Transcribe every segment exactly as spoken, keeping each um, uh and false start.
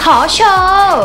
ขอโชว์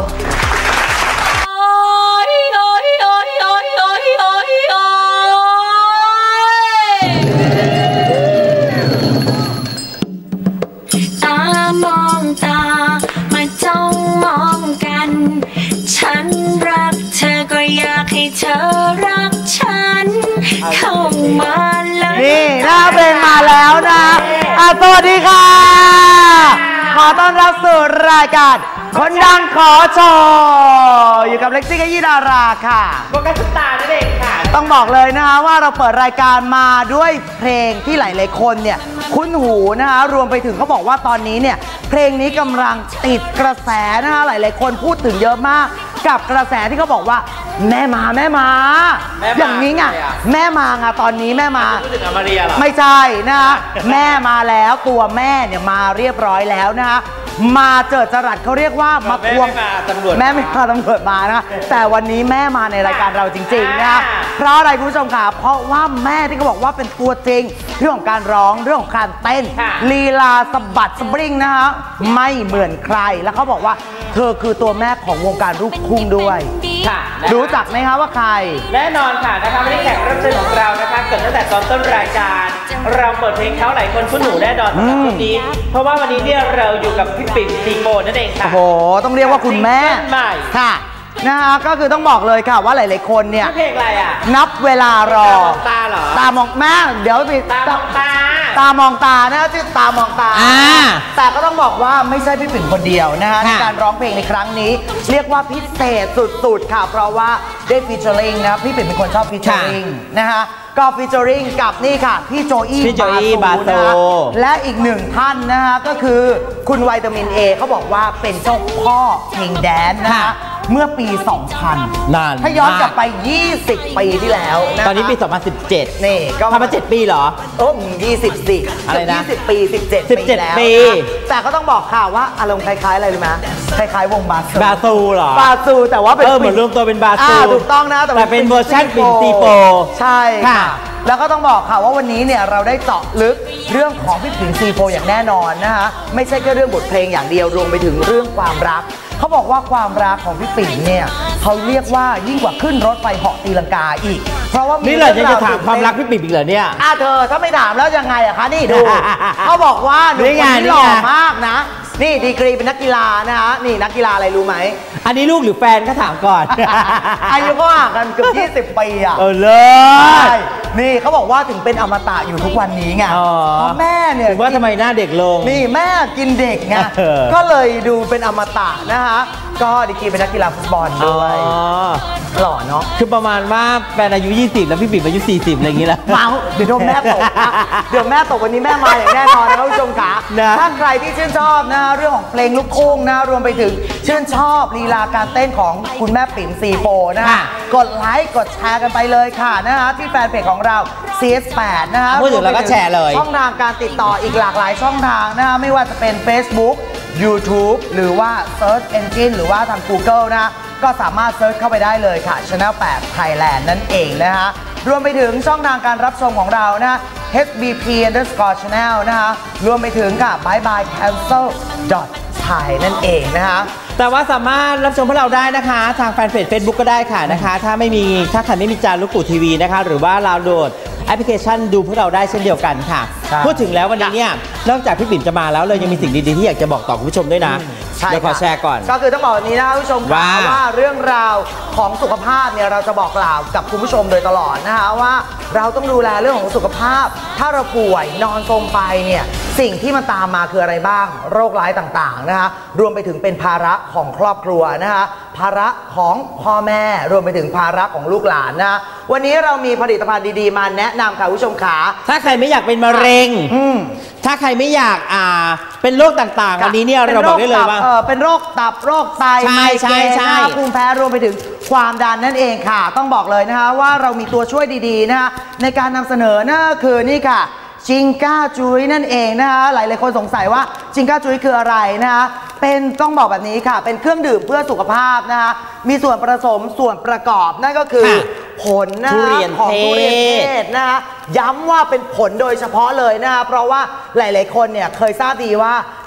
ตามองตามาจ้องมองกันฉันรักเธอก็อยากให้เธอรักฉันเข้ามาเลยนี่หน้าเพลงมาแล้วนะอ่ะสวัสดีค่ะขอต้อนรับสู่รายการคนดังขอโชว์อยู่กับเล็กซี่กับยี่ดาราค่ะโบกัสตานั่นเองค่ะต้องบอกเลยนะคะว่าเราเปิดรายการมาด้วยเพลงที่หลายๆคนเนี่ยคุ้นหูนะคะรวมไปถึงเขาบอกว่าตอนนี้เนี่ยเพลงนี้กำลังติดกระแสนะคะหลายๆคนพูดถึงเยอะมากกับกระแสที่เขาบอกว่าแม่มาแม่มาอย่างนี้ไงแม่มาไงตอนนี้แม่มาพูดถึงอมาเรียเหรอไม่ใช่นะคะแม่มาแล้วตัวแม่เนี่ยมาเรียบร้อยแล้วนะคะมาเจิดจรัสเขาเรียกว่ามาทวงแม่ไม่มาตำรวจมานะแต่วันนี้แม่มาในรายการเราจริงๆนะเพราะอะไรคุณผู้ชมค่ะเพราะว่าแม่ที่เขาบอกว่าเป็นตัวจริงเรื่องของการร้องเรื่องของการเต้นลีลาสะบัดสปริงนะคะไม่เหมือนใครแล้วเขาบอกว่าเธอคือตัวแม่ของวงการลูกทุ่งด้วยค่ะรู้จักไหมคะว่าใครแน่นอนค่ะนะคะวันนี้แขกรับเชิญของเรานะคะเกิดตั้งแต่ตอนต้นรายการเราเปิดเพลงเขาหลายคนคุ้นหูแน่นอนสำหรับวันนี้เพราะว่าวันนี้เนี่ยเราอยู่กับพี่ปิ่นซีโฟนั่นเองค่ะโอ้โหต้องเรียกว่าคุณแม่ค่ะนะคะก็คือต้องบอกเลยค่ะว่าหลายๆคนเนี่ยเพลงอะไรอ่ะนับเวลารอตาเหรอตามองแม่เดี๋ยวไปตามองตาตามองตานะชื่อตามองตาแต่ก็ต้องบอกว่าไม่ใช่พี่ปิ่นคนเดียวนะคะในการร้องเพลงในครั้งนี้เรียกว่าพิเศษสุดๆค่ะเพราะว่าได้ฟีเจอริงนะพี่ปิ่นเป็นคนชอบฟีเจอริงนะคะก็ฟีเจอริงกับนี่ค่ะพี่โจอี้บาโซและอีกหนึ่งท่านนะคะก็คือคุณวิตามินเอเขาบอกว่าเป็นเจ้าพ่อเพลงแดนนะคะเมื่อปี สองพันนานถ้าย้อนกลับไปยี่สิบปีที่แล้วนะตอนนี้ปี สองพันสิบเจ็ดนี่ก็ทำมาเจ็ดปีเหรอโอ้ยี่สิบสิอะไรนะยี่สิบปีสิบเจ็ดปีแล้วแต่ก็ต้องบอกค่ะว่าอารมณ์คล้ายๆอะไรรู้ไหมคล้ายๆวงบาซูบาซูเหรอบาซูแต่ว่าเป็นเออเหมือนรวมตัวเป็นบาซูถูกต้องนะแต่เป็นเวอร์ชันปิ่นซีโฟใช่ค่ะแล้วก็ต้องบอกค่ะว่าวันนี้เนี่ยเราได้เจาะลึกเรื่องของพี่ปิ่นซีโฟอย่างแน่นอนนะคะไม่ใช่แค่เรื่องบทเพลงอย่างเดียวรวมไปถึงเรื่องความรักเขาบอกว่าความรักของพี่ปิ่นเนี่ยเขาเรียกว่ายิ่งกว่าขึ้นรถไฟเหาะตีลังกาอีกเพราะว่านี่เลยจะถามความรักพี่ปิ่นอีกเหรอเนี่ยอ่ะเธอถ้าไม่ถามแล้วยังไงอะคะนี่ดูเขาบอกว่าหนุ่มคนนี้หล่อมากนะนี่ดีกรีเป็นนักกีฬานะคะนี่นักกีฬาอะไรรู้ไหมอันนี้ลูกหรือแฟนก็ถามก่อนอายุก็ห่างกันเกือบยี่สิบปีอ่ะเออเลยนี่เขาบอกว่าถึงเป็นอมตะอยู่ทุกวันนี้ไงเพราะแม่เนี่ยว่าทำไมหน้าเด็กลงนี่แม่กินเด็กไงก็เลยดูเป็นอมตะนะคะก็ดีกรีเป็นนักกีฬาฟุตบอลด้วยหล่อเนาะคือประมาณว่าแฟนอายุยี่สิบแล้วพี่ปิ่นอายุสี่สิบอะไรอย่างงี้แหละเมาเดี๋ยวโดนแม่ตกเดี๋ยวแม่ตกวันนี้แม่มาอย่างแน่นอนนะคุณผู้ชมขาถ้าใครที่ชื่นชอบนะเรื่องของเพลงลูกทุ่งนะรวมไปถึงชื่นชอบลีลาการเต้นของคุณแม่ปิ่นซีโฟนะคะกดไลค์กดแชร์กันไปเลยค่ะนะคะที่แฟนเพจของเรา ซี เอส แปด นะคะพูดถึงแล้วก็แชร์เลยช่องทางการติดต่ออีกหลากหลายช่องทางนะคะไม่ว่าจะเป็น Facebook YouTube หรือว่า Search Engine หรือว่าทาง Google นะก็สามารถเซิร์ชเข้าไปได้เลยค่ะ Channel แปด Thailand นั่นเองนะคะรวมไปถึงช่องทางการรับชมของเรานะ เอช บี พี underscore channel นะคะรวมไปถึงค่ะ bye bye cancel dot thai นั่นเองนะคะแต่ว่าสามารถรับชมพวกเราได้นะคะทางแฟนเพจ Facebook ก็ได้ค่ะนะคะถ้าไม่มีถ้าใครไม่มีจานลูกปู่ทีวีนะคะหรือว่าดาวน์โหลดแอปพลิเคชันดูพวกเราได้เช่นเดียวกันค่ะพูดถึงแล้ววันนี้เนี่ยนอกจากพี่ปิ่นจะมาแล้วเลยยังมีสิ่งดีๆที่อยากจะบอกต่อคุณผู้ชมด้วยนะเดี๋ยวขอแชร์ก่อนก็คือต้องบอกวันนี้นะคุณผู้ชมว่าว่าเรื่องราวของสุขภาพเนี่ยเราจะบอกกล่าวกับคุณผู้ชมโดยตลอดนะคะว่าเราต้องดูแลเรื่องของสุขภาพถ้าเราป่วยนอนโทรมไปเนี่ยสิ่งที่มันตามมาคืออะไรบ้างโรคร้ายต่างๆนะคะรวมไปถึงเป็นภาระของครอบครัวนะคะภาระของพ่อแม่รวมไปถึงภาระของลูกหลานนะวันนี้เรามีผลิตภัณฑ์ดีๆมาแนะนำค่ะคุณผู้ชมขาถ้าใครไม่อยากเป็นมะเร็งถ้าใครไม่อยากอ่าเป็นโรคต่างๆวันนี้เนี่ยเราบอกได้เลยว่าเป็นโรคตับโรคไตไมเกรนภูมิแพ้รวมไปถึงความดันนั่นเองค่ะต้องบอกเลยนะคะว่าเรามีตัวช่วยดีๆนะคะในการนำเสนอนั่นก็คือนี่ค่ะจิงก้าจุ้ยนั่นเองนะคะหลายๆคนสงสัยว่าจิงก้าจุ้ยคืออะไรนะคะเป็นต้องบอกแบบนี้ค่ะเป็นเครื่องดื่มเพื่อสุขภาพนะคะมีส่วนผสมส่วนประกอบนั่นก็คือผลนะคะของทุเรียนเทศนะคะย้ำว่าเป็นผลโดยเฉพาะเลยนะคะเพราะว่าหลายๆคนเนี่ยเคยทราบดีว่า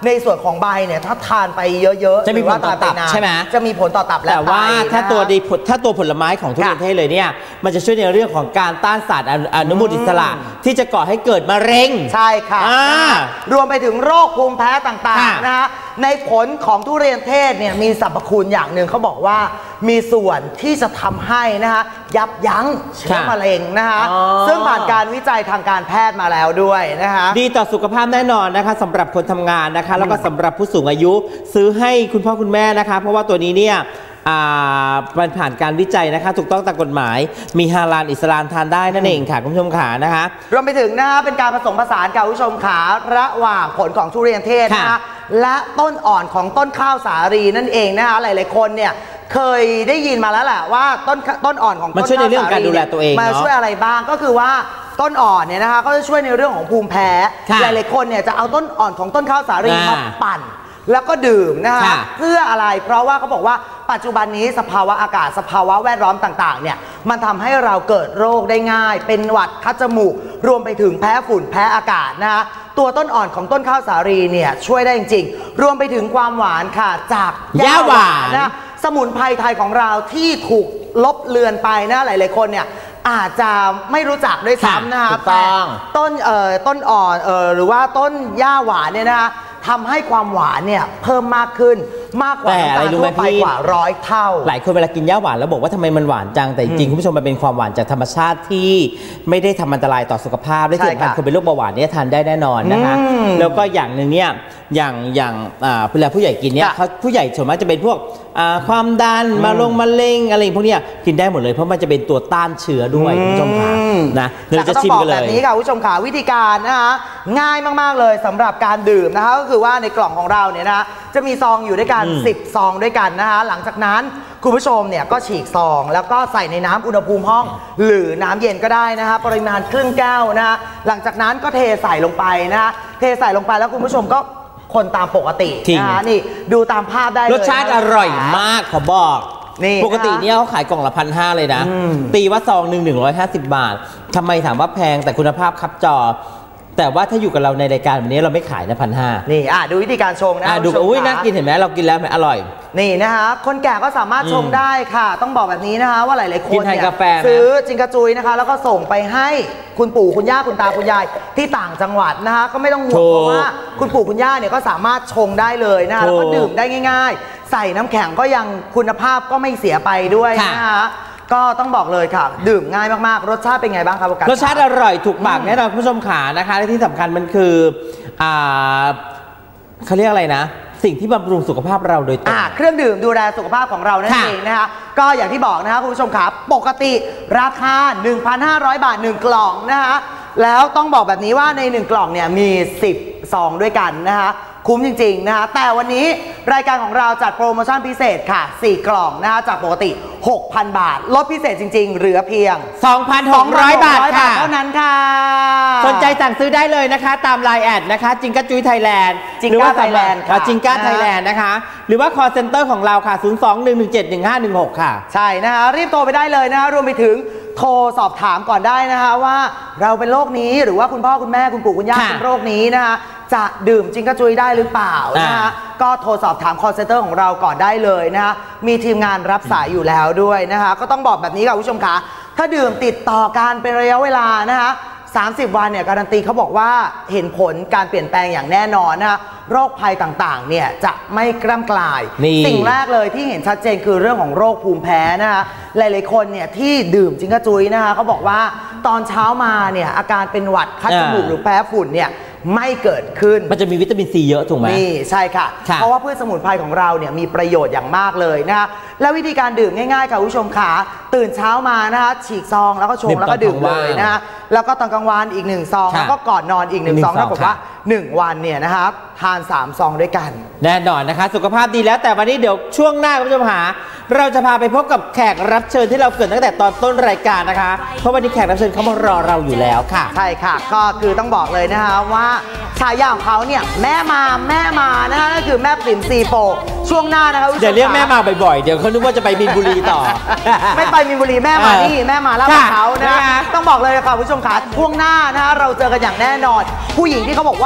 ในส่วนของใบเนี่ยถ้าทานไปเยอะๆจะมีผลต่อตับใช่ไหมจะมีผลต่อตับและแต่ว่าถ้าตัวดีถ้าตัวผลไม้ของทุเรียนเทศเลยเนี่ยมันจะช่วยในเรื่องของการต้านสารอนุมูลอิสระที่จะก่อให้เกิดมะเร็งใช่ค่ะรวมไปถึงโรคภูมิแพ้ต่างๆนะฮะในผลของทุเรียนเทศเนี่ยมีสรรพคุณอย่างหนึ่งเขาบอกว่ามีส่วนที่จะทำให้นะฮะยับยั้งเชื้อมะเร็งนะคะซึ่งผ่านการวิจัยทางการแพทย์มาแล้วด้วยนะคะดีต่อสุขภาพแน่นอนนะคะสำหรับคนทำงานนะคะแล้วก็สำหรับผู้สูงอายุซื้อให้คุณพ่อคุณแม่นะคะเพราะว่าตัวนี้เนี่ยมันผ่านการวิจัยนะคะถูกต้องตามกฎหมายมีฮาลาลอิสลามทานได้นั่นเองค่ะคุณผู้ชมขานะคะรวมไปถึงนะคะเป็นการผสมผสานกับคุณผู้ชมขาระหว่างผลของทุเรียนเทศนะคะและต้นอ่อนของต้นข้าวสาลีนั่นเองนะคะหลายๆคนเนี่ยเคยได้ยินมาแล้วแหละว่าต้นต้นอ่อนของต้นข้าวสาลีมันช่วยในเรื่องการดูแลตัวเองมาช่วยอะไรบ้างก็คือว่าต้นอ่อนเนี่ยนะคะก็จะช่วยในเรื่องของภูมิแพ้หลายๆคนเนี่ยจะเอาต้นอ่อนของต้นข้าวสาลีมาปั่นแล้วก็ดื่มนะคะเพื่ออะไรเพราะว่าเขาบอกว่าปัจจุบันนี้สภาวะอากาศสภาวะแวดล้อมต่างๆเนี่ยมันทำให้เราเกิดโรคได้ง่ายเป็นหวัดคัดจมูกรวมไปถึงแพ้ฝุ่นแพ้อากาศนะคะตัวต้นอ่อนของต้นข้าวสาลีเนี่ยช่วยได้จริงๆรวมไปถึงความหวานค่ะจากย่าหวานนะสมุนไพรไทยของเราที่ถูกลบเลือนไปนะหลายๆคนเนี่ยอาจจะไม่รู้จักด้วยซ้ำนะคะแต่ต้นเอ่อต้นอ่อนเอ่อหรือว่าต้นย่าหวานเนี่ยนะคะทำให้ความหวานเนี่ยเพิ่มมากขึ้นมากกว่าน้ำตาลทั่วไปกว่าร้อยเท่าหลายคนเวลากินย่าหวานแล้วบอกว่าทำไมมันหวานจังแต่จริงคุณผู้ชมมันเป็นความหวานจากธรรมชาติที่ไม่ได้ทำอันตรายต่อสุขภาพและที่สำคัญคนเป็นโรคเบาหวานเนี่ยทานได้แน่นอนนะคะแล้วก็อย่างหนึ่งเนี่ยอย่างอย่างเวลาผู้ใหญ่กินเนี่ยเขาผู้ใหญ่ส่วนมากจะเป็นพวกความดันมาลงมะเร็งอะไรพวกนี้กินได้หมดเลยเพราะมันจะเป็นตัวต้านเชื้อด้วยคุณผู้ชมค่ะนะเราจะชิมกันเลยแบบนี้ค่ะคุณผู้ชมค่ะวิธีการนะคะง่ายมากๆเลยสำหรับการดื่มนะคะก็คือว่าในกล่องของเราเนี่ยนะจะมีซองอยู่ด้วยกันสิบซองด้วยกันนะคะหลังจากนั้นคุณผู้ชมเนี่ยก็ฉีกซองแล้วก็ใส่ในน้ำอุณหภูมิห้องหรือน้ำเย็นก็ได้นะคะปริมาณครึ่งแก้วนะคะหลังจากนั้นก็เทใส่ลงไปนะคะเทใส่ลงไปแล้วคุณผู้ชมก็คนตามปกตินะคะนี่ดูตามภาพได้เลยรสชาติอร่อยมากขอบอกปกติเนี่ยเขาขายกล่องละพันห้าเลยนะตีว่าซองหนึ่งหนึ่งร้อยห้าสิบบาททำไมถามว่าแพงแต่คุณภาพครับจอแต่ว่าถ้าอยู่กับเราในรายการวันนี้เราไม่ขายนะพันห้านี่อ่ะดูวิธีการชงนะดูอุ้ยน่ากินเห็นไหมเรากินแล้วไหมอร่อยนี่นะคะคนแก่ก็สามารถชงได้ค่ะต้องบอกแบบนี้นะคะว่าหลายๆคนเนี่ยซื้อจิงกระจุยนะคะแล้วก็ส่งไปให้คุณปู่คุณย่าคุณตาคุณยายที่ต่างจังหวัดนะคะก็ไม่ต้องห่วงเพราะว่าคุณปู่คุณย่าเนี่ยก็สามารถชงได้เลยนะคะแล้วก็ดื่มได้ง่ายๆใส่น้ำแข็งก็ยังคุณภาพก็ไม่เสียไปด้วยนะคะก็ต้องบอกเลยค่ะดื่มง่ายมากๆรสชาติเป็นไงบ้างครับรสชาติอร่อยถูกปากแน่นอนคุณผู้ชมขานะคะและที่สำคัญมันคืออ่าเขาเรียกอะไรนะสิ่งที่บำรุงสุขภาพเราโดยตรงเครื่องดื่มดูแลสุขภาพของเรานั่นเองนะคะก็อย่างที่บอกนะคะคุณผู้ชมขาปกติราคา หนึ่งพันห้าร้อย บาทหนึ่งกล่องนะคะแล้วต้องบอกแบบนี้ว่าในหนึ่งกล่องเนี่ยมีสิบซองด้วยกันนะคะคุ้มจริงๆนะคะแต่วันนี้รายการของเราจัดโปรโมชั่นพิเศษค่ะสี่กล่องนะคะจากปกติ หกพัน บาทลดพิเศษจริงๆเหลือเพียงสองพันหกร้อย บาทค่ะเท่านั้นค่ะสนใจสั่งซื้อได้เลยนะคะตาม ไลน์ แอดนะคะจิงก้าจุ้ยไทยแลนด์จิงก้าไทยแลนด์ค่ะจิงก้าไทยแลนด์นะคะหรือว่า call center ของเราค่ะศูนย์ สอง หนึ่ง หนึ่ง เจ็ด หนึ่ง ห้า หนึ่ง หกค่ะใช่นะคะรีบโทรไปได้เลยนะคะรวมไปถึงโทรสอบถามก่อนได้นะคะว่าเราเป็นโรคนี้หรือว่าคุณพ่อคุณแม่คุณปู่คุณย่าเป็นโรคนี้นะคะจะดื่มจิงกระจุยได้หรือเปล่านะคะก็โทรสอบถาม call center ของเราก่อนได้เลยนะคะมีทีมงานรับสายอยู่แล้วด้วยนะคะก็ต้องบอกแบบนี้ค่ะคุณผู้ชมคะถ้าดื่มติดต่อกันเป็นระยะเวลานะคะสามสิบวันเนี่ยการันตีเขาบอกว่าเห็นผลการเปลี่ยนแปลงอย่างแน่นอนนะคะโรคภัยต่างๆเนี่ยจะไม่กล้ำกลายสิ่งแรกเลยที่เห็นชัดเจนคือเรื่องของโรคภูมิแพ้นะคะหลายๆคนเนี่ยที่ดื่มจิงกระจุยนะคะเขาบอกว่าตอนเช้ามาเนี่ยอาการเป็นหวัดคัดจมูกหรือแพ้ฝุ่นเนี่ยไม่เกิดขึ้นมันจะมีวิตามินซีเยอะถูกไหมนี่ใช่ค่ะเพราะว่าพืชสมุนไพรของเราเนี่ยมีประโยชน์อย่างมากเลยนะคะและวิธีการดื่มง่ายๆค่ะคุณผู้ชมขาตื่นเช้ามานะคะฉีกซองแล้วก็ชงแล้วก็ดื่มเลยนะคะแล้วก็ตอนกลางวันอีกหนึ่งซองแล้วก็ก่อนนอนอีกหนึ่งซองเท่ากับว่าหนึ่งวันเนี่ยนะครับทานสามซองด้วยกันแน่นอนนะคะสุขภาพดีแล้วแต่วันนี้เดี๋ยวช่วงหน้าคุณผู้ชมหาเราจะพาไปพบกับแขกรับเชิญที่เราเกิดตั้งแต่ตอนต้นรายการนะคะเพราะวันนี้แขกรับเชิญเขามารอเราอยู่แล้วค่ะใช่ค่ะก็คือต้องบอกเลยนะคะว่าฉายาของเขาเนี่ยแม่มาแม่มานะคะก็คือแม่ปริ่มซีโฟช่วงหน้านะคะเดี๋ยวเรียกแม่มาบ่อยๆเดี๋ยวเขาคิดว่าจะไปมีนบุรีต่อไม่ไปมีนบุรีแม่มานี่แม่มาแล้วเขานะคะต้องบอกเลยค่ะคุณผู้ชมค่ะช่วงหน้านะคะเราเจอกันอย่างแน่นอนผู้หญิงที่เขาบอกว่า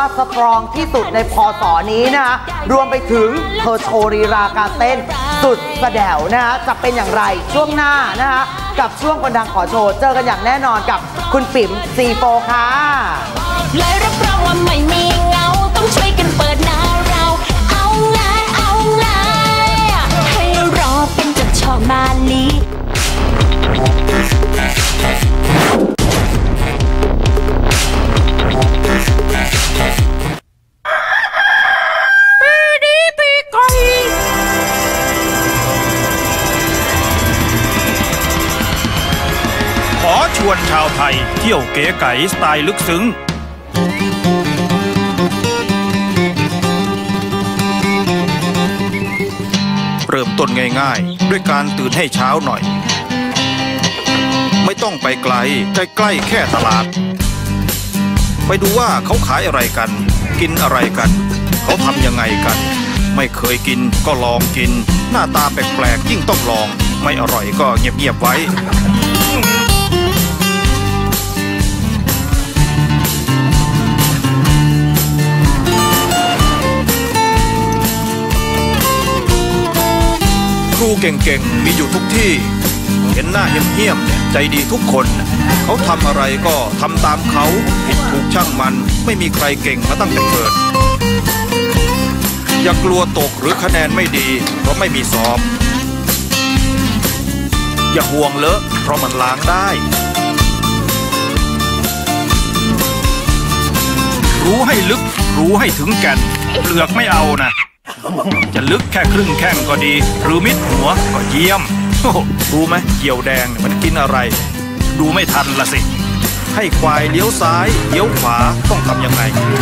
สตรองที่สุดในพศนี้นะคะรวมไปถึงเธอโชว์ลีลาการเต้นสุดแสดวนะคะจะเป็นอย่างไรช่วงหน้านะคะกับช่วงคนดังขอโชว์เจอกันอย่างแน่นอนกับคุณปิ๋มซีโฟค่ะเลยรับรองว่าไม่มีเงาต้องช่วยกันเปิดหน้าเราเอาไงเอาไงให้รอเป็นจัดช่อมาลีขอชวนชาวไทยเที่ยวเก๋ไก๋สไตล์ลึกซึ้งเริ่มต้นง่ายๆด้วยการตื่นให้เช้าหน่อยไม่ต้องไปไกลใกล้ๆแค่ตลาดไปดูว่าเขาขายอะไรกันกินอะไรกันเขาทำยังไงกันไม่เคยกินก็ลองกินหน้าตาแปลกๆยิ่งต้องลองไม่อร่อยก็เงียบๆไว้ครูเก่งๆมีอยู่ทุกที่เห็นหน้าเหี้ยมๆใจดีทุกคนเขาทำอะไรก็ทำตามเขาผิดถูกช่างมันไม่มีใครเก่งมาตั้งแต่เกิดอย่ากลัวตกหรือคะแนนไม่ดีเพราะไม่มีสอบอย่าห่วงเลอะเพราะมันล้างได้รู้ให้ลึกรู้ให้ถึงแก่นเปลือกไม่เอานะจะลึกแค่ครึ่งแข้งก็ดีหรือมิดหัวก็เยี่ยมรู้ไหมเกี่ยวแดงมันกินอะไรดูไม่ทันละสิให้ควายเลี้ยวซ้ายเลี้ยวขวาต้องทำยังไง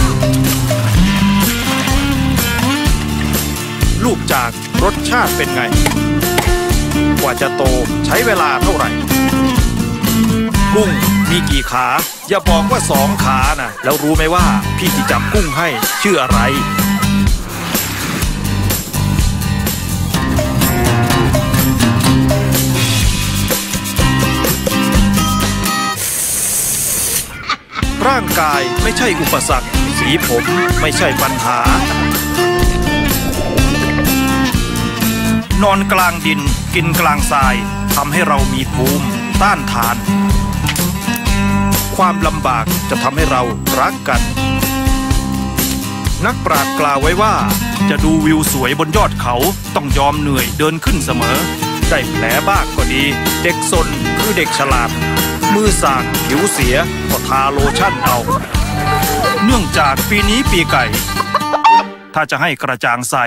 ลูกจากรสชาติเป็นไงกว่าจะโตใช้เวลาเท่าไหร่กุ้งมีกี่ขาอย่าบอกว่าสองขานะแล้วรู้ไหมว่าพี่ที่จับกุ้งให้ชื่ออะไรร่างกายไม่ใช่อุปสรรคสีผมไม่ใช่ปัญหานอนกลางดินกินกลางทรายทำให้เรามีภูมิต้านทานความลำบากจะทำให้เรารักกันนักปราชญ์กล่าวไว้ว่าจะดูวิวสวยบนยอดเขาต้องยอมเหนื่อยเดินขึ้นเสมอได้แผลบ้างก็ดีเด็กซนคือเด็กฉลาดมือสากผิวเสียก็ทาโลชั่นเอาเนื่องจากปีนี้ปีไก่ถ้าจะให้กระจ่างใส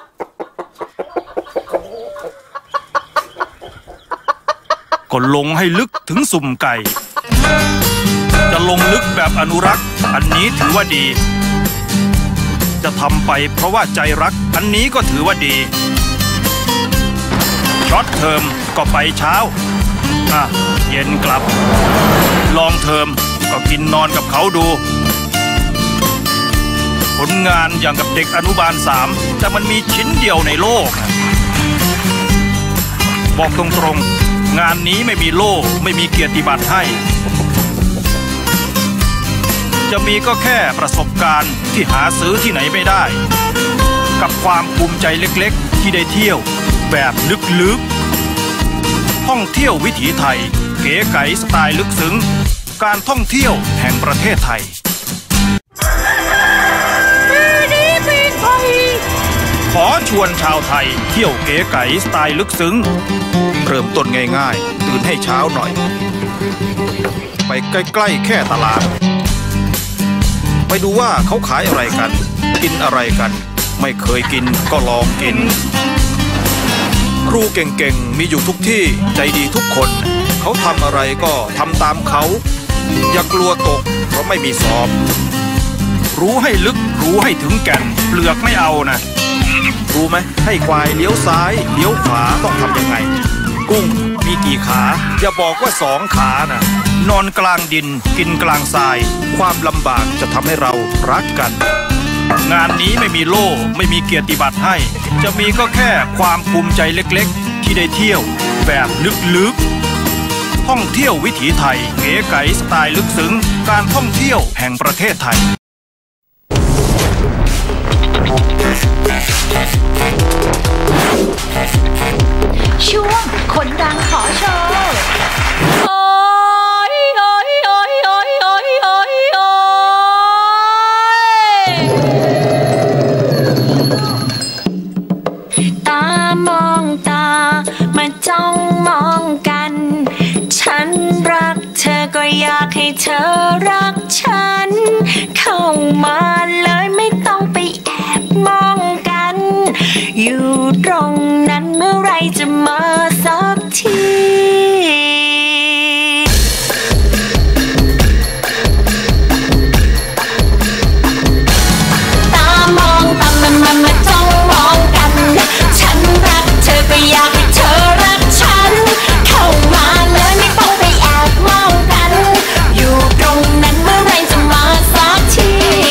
ก็ลงให้ลึกถึงสุ่มไก่จะลงลึกแบบอนุรักษ์อันนี้ถือว่าดีจะทำไปเพราะว่าใจรักอันนี้ก็ถือว่าดีช็อตเทอมก็ไปเช้าอ่ะเย็นกลับลองเทอมก็กินนอนกับเขาดูผลงานอย่างกับเด็กอนุบาลสามแต่มันมีชิ้นเดียวในโลกบอกตรงๆงานนี้ไม่มีโล่ไม่มีเกียรติบัตรให้จะมีก็แค่ประสบการณ์ที่หาซื้อที่ไหนไม่ได้กับความภูมิใจเล็กๆที่ได้เที่ยวแบบลึกๆท่องเที่ยววิถีไทยเก๋ไก๋สไตล์ลึกซึ้งการท่องเที่ยวแห่งประเทศไทยขอชวนชาวไทยเที่ยวเก๋ไก๋สไตล์ลึกซึ้งเริ่มต้นง่ายๆตื่นให้เช้าหน่อยไปใกล้ๆแค่ตลาดไปดูว่าเขาขายอะไรกันกินอะไรกันไม่เคยกินก็ลองกินครูเก่งๆมีอยู่ทุกที่ใจดีทุกคนเขาทำอะไรก็ทำตามเขาอย่ากลัวตกเพราะไม่มีสอบรู้ให้ลึกรู้ให้ถึงแก่นเปลือกไม่เอานะรู้ไหมให้ควายเลี้ยวซ้ายเลี้ยวขวาต้องทำยังไงกุ้งมีกี่ขาอย่าบอกว่าสองขานะนอนกลางดินกินกลางทรายความลำบากจะทำให้เรารักกันงานนี้ไม่มีโล่ไม่มีเกียรติบัตรให้จะมีก็แค่ความภูมิใจเล็กๆที่ได้เที่ยวแบบลึกๆท่องเที่ยววิถีไทยเก๋ไก๋สไตล์ลึกซึ้งการท่องเที่ยวแห่งประเทศไทยช่วงคนดังขอโชว์โอ้ยโอ้ยโอ้ยโอ้ยโอ้ยโอ้ยโอ้ยตามองตามาจ้องมองกันฉันรักเธอก็อยากให้เธอรักฉันเข้ามาเลยไม่ต้องไปแอบมองกันอยู่ตรงนั้นเมื่อไรจะมาสักทีตามองตามันมามาจ้องมองกันฉันรักเธอก็อยากให้เธอรักฉันเข้ามาเลยไม่ต้องไปแอบมองกันอยู่ตรงนั้นเมื่อไรจะมาสักที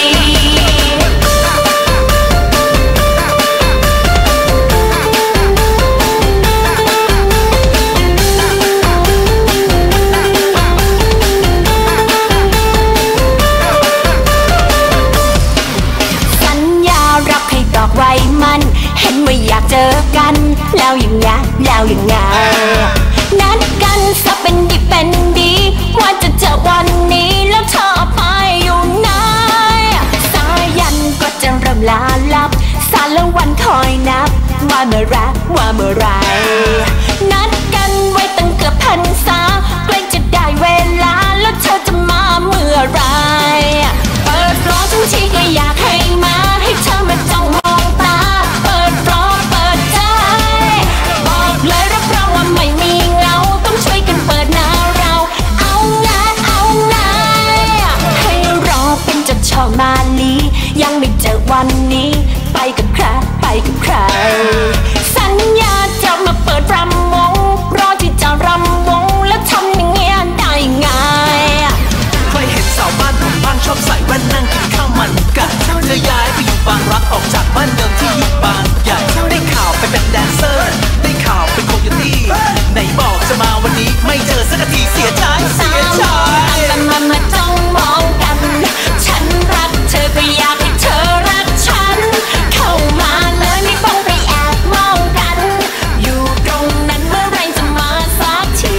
ไว้มันเห็นว่าอยากเจอกันแล้วยังไงแล้วยังไงนัดกันซะเป็นดีเป็นดีว่าจะเจอวันนี้แล้วเธอไปอยู่ไหนสายันก็จะเริ่มลาลับสารละวันคอยนับว่าเมื่อไรว่าเมื่อไรนัดกันไว้ตั้งเกือบพันษาใกล้จะได้เวลาแล้วเธอจะมาเมื่อไรเปิดรอทั้งทีก็อยากให้มาให้เธอมาจ้องมองตาเปิดรอเปิดใจบอกเลยรับรองว่าไม่มีเงาต้องช่วยกันเปิดหน้าเราเอาไงเอาไงให้รอเป็นจะชอบมาลียังไม่เจอวันนี้ไปกับใครไปกับใครสัญญาจะมาเปิดรำวงรอที่จะรำวงแล้วทำอย่างเงี้ยได้ไงเคยเห็นสาวบ้านผมบ้านชอบใส่แว่นนั่งกินข้าวมันไก่เธอย้ายไปอยู่บางรักออกจากบ้านเดิมที่อยู่บางใหญ่ได้ข่าวไปเป็นแดนเซอร์ได้ข่าวเป็นโคโยตี้ไหนบอกจะมาวันนี้ไม่เจอสักทีเสียใจเสียใจมามามาจ้องมองกันฉันรักเธอก็อยากให้เธอรักฉันเข้ามาเลยไม่ต้องไปแอบมองกันอยู่ตรงนั้นเมื่อไรจะมาสักที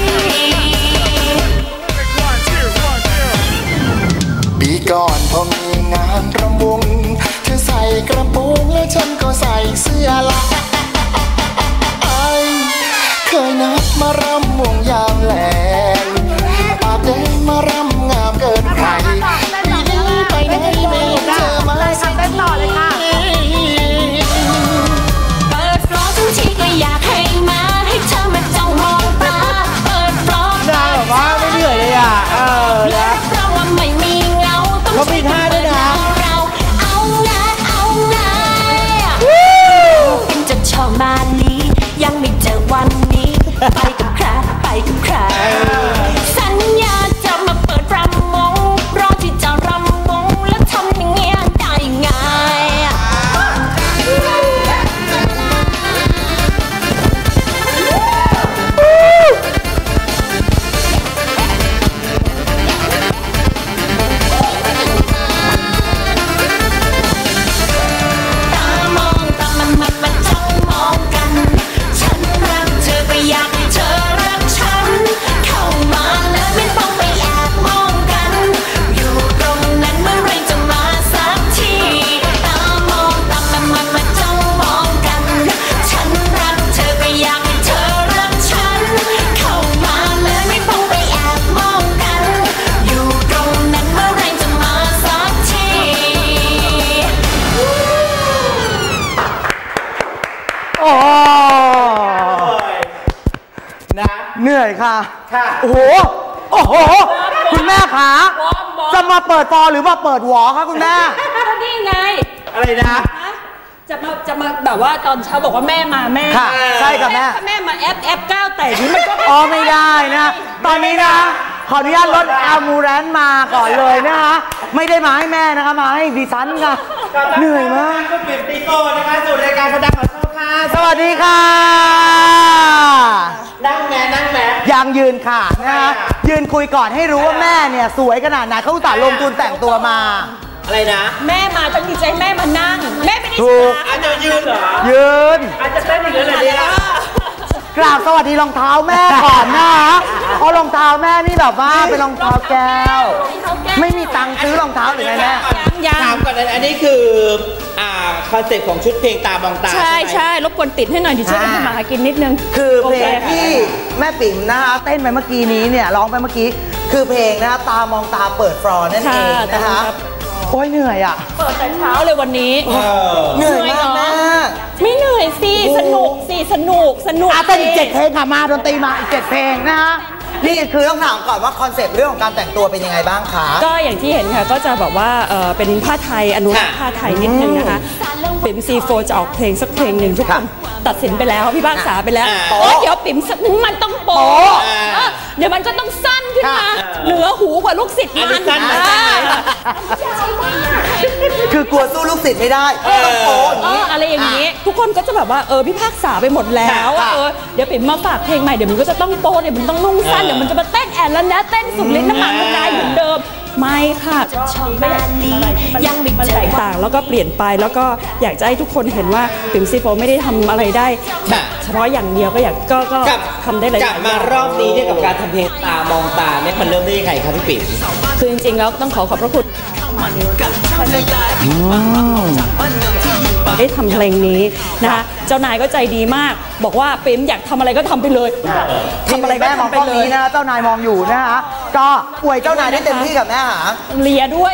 ปีก่อนพอมีงานรำวงเธอใส่กระโปรงและฉันก็ใส่เสื้อลายเคยนัดมารำวงยามแลงปากแดงมารำงามเกินใครปีนี้ไปไหนไม่เจอมาสักทีเปิดรอทั้งทีก็อยากให้มาให้เธอมาจ้องมองตาเปิดรอได้แบบว่าไม่เหนื่อยเลยอ่ะเออแล้วเราว่าไม่มีเงาต้องมีท่าด้วยนะเราเอาไงเอาไงเป็นจะชอบมาลียังไม่เจอวันนี้ไปกับใครไปกับใครสัญญาจะมาเปิดรำวงรอที่จะรำวงแล้วทำอย่างเงี้ยได้ไงตามองตามันมันมันจ้องมองกันฉันรักเธอก็อยากให้เธอรักฉันเข้ามาแล้วไม่ต้องไปแอบมองกันอยู่ตรงนั้นเมื่อไรจะมาสักทีตามองตามันมันมันจ้องมองกันฉันรักเธอก็อยากให้เธอรักฉันเข้ามาเลยไม่ต้องไปแอบมองกันอยู่ตรงนั้นเมื่อไรจะมาสักทีโอ้นะเหนื่อยค่ะโอ้โหโอ้โหคุณแม่ขาจะมาเปิดฟอหรือมาเปิดหวอคะคุณแม่ก็นี่ไงอะไรนะจะมาจะมาแบบว่าตอนเช้าบอกว่าแม่มาแม่ค่ะใช่กับแม่แม่มาแอปแอปก้าวแต่นี่มันก็อ๋อไม่ได้นะตอนนี้นะขออนุญาตลดอัลมูแรนมาก่อนเลยนะคะไม่ได้มาให้แม่นะคะมาให้ดิฉันค่ะเหนื่อยมากก็เปลี่ยนตีโต้นะคะสู่รายการคนดังของเราค่ะสวัสดีค่ะนั่งแม่นั่งแม่ยังยืนค่ะนะคะยืนคุยก่อนให้รู้ว่าแม่เนี่ยสวยขนาดไหนเขาอุตส่าห์ลงทุนแต่งตัวมาอะไรนะแม่มาฉันดีใจแม่มานั่งแม่ไม่ได้ถูกช้าอาจจะยืนเหรอยืนอาจจะเต้นอย่างนั้นเลยเนี่ยกราบสวัสดีรองเท้าแม่ก่อนนะเพราะรองเท้าแม่นี่แบบว่าเป็นรองเท้าแก้ว ไม่มีตังค์ซื้อรองเท้าหรือไงแม่ยังถามก่อนนะอันนี้คืออ่าคอนเซ็ปต์ของชุดเพลงตามองตาใช่ไหมใช่รบกวนติดให้หน่อยดิฉันจะทำมาหากินนิดนึงคือเพลงที่แม่ปิ่มนะคะเต้นไปเมื่อกี้นี้เนี่ยร้องไปเมื่อกี้คือเพลงนะคะตามองตาเปิดฟลอร์นั่นเองนะคะโอ้ยเหนื่อยอ่ะเปิดแต่เช้าเลยวันนี้เออเหนื่อยมากแม่ไม่เหนื่อยสิสนุกสิสนุกสนุกอ่ะเต้นอีกเจ็ดเพลงค่ะมาดนตรีมาอีกเจ็ดเพลงนะคะนี่คือต้องถามก่อนว่าคอนเซ็ปต์เรื่องของการแต่งตัวเป็นยังไงบ้างคะก็อย่างที่เห็นค่ะก็จะแบบว่าเออเป็นผ้าไทยอนุรักษ์ผ้าไทยนิดนึงนะคะปิ่มซีโฟจะออกเพลงสักเพลงหนึ่งทุกคนตัดสินไปแล้วพี่ภาคษาไปแล้วโอ้เดี๋ยวปิ่มสักมันต้องโป๊ะเดี๋ยวมันก็ต้องสั้นขึ้นมาเหนือหูกว่าลูกศิษย์มันคือกลัวสู้ลูกศิษย์ไม่ได้ต้องโป๊ะอย่างนี้อะไรอย่างนี้ทุกคนก็จะแบบว่าเออพี่ภาคษาไปหมดแล้วเออเดี๋ยวปิ่มมาฝากเพลงใหม่เดี๋ยวมันก็จะต้องโป๊ะเดี๋ยวมันต้องนุ่งสั้นเดี๋ยวมันจะมาเต้นแอนแล้วนะเต้นสุดลิ้นน้ำหนักกระจายเหมือนเดิมไม่ค่ะไม่อยากอะไรยังมันแตกต่างแล้วก็เปลี่ยนไปแล้วก็อยากจะให้ทุกคนเห็นว่าปิ่มซีโฟไม่ได้ทำอะไรได้เฉพาะอย่างเดียวก็อยากก็ก็ทำได้หลายอย่างกลับมารอบนี้เนี่ยกับการทำเพลงตามองตาเนี่ยมันเริ่มได้ยังไงครับพี่ปิ่มคือจริงๆแล้วต้องขอขอบพระคุณได้ทำเพลงนี้นะคะเจ้านายก็ใจดีมากบอกว่าปิ่มอยากทำอะไรก็ทำไปเลยทำอะไรก็แม่มองทำไปกล้องเลนี้ยนะเจ้านายมองอยู่นะคะก็อวยเจ้านายได้เต็มที่กับแม่หาเลียด้วย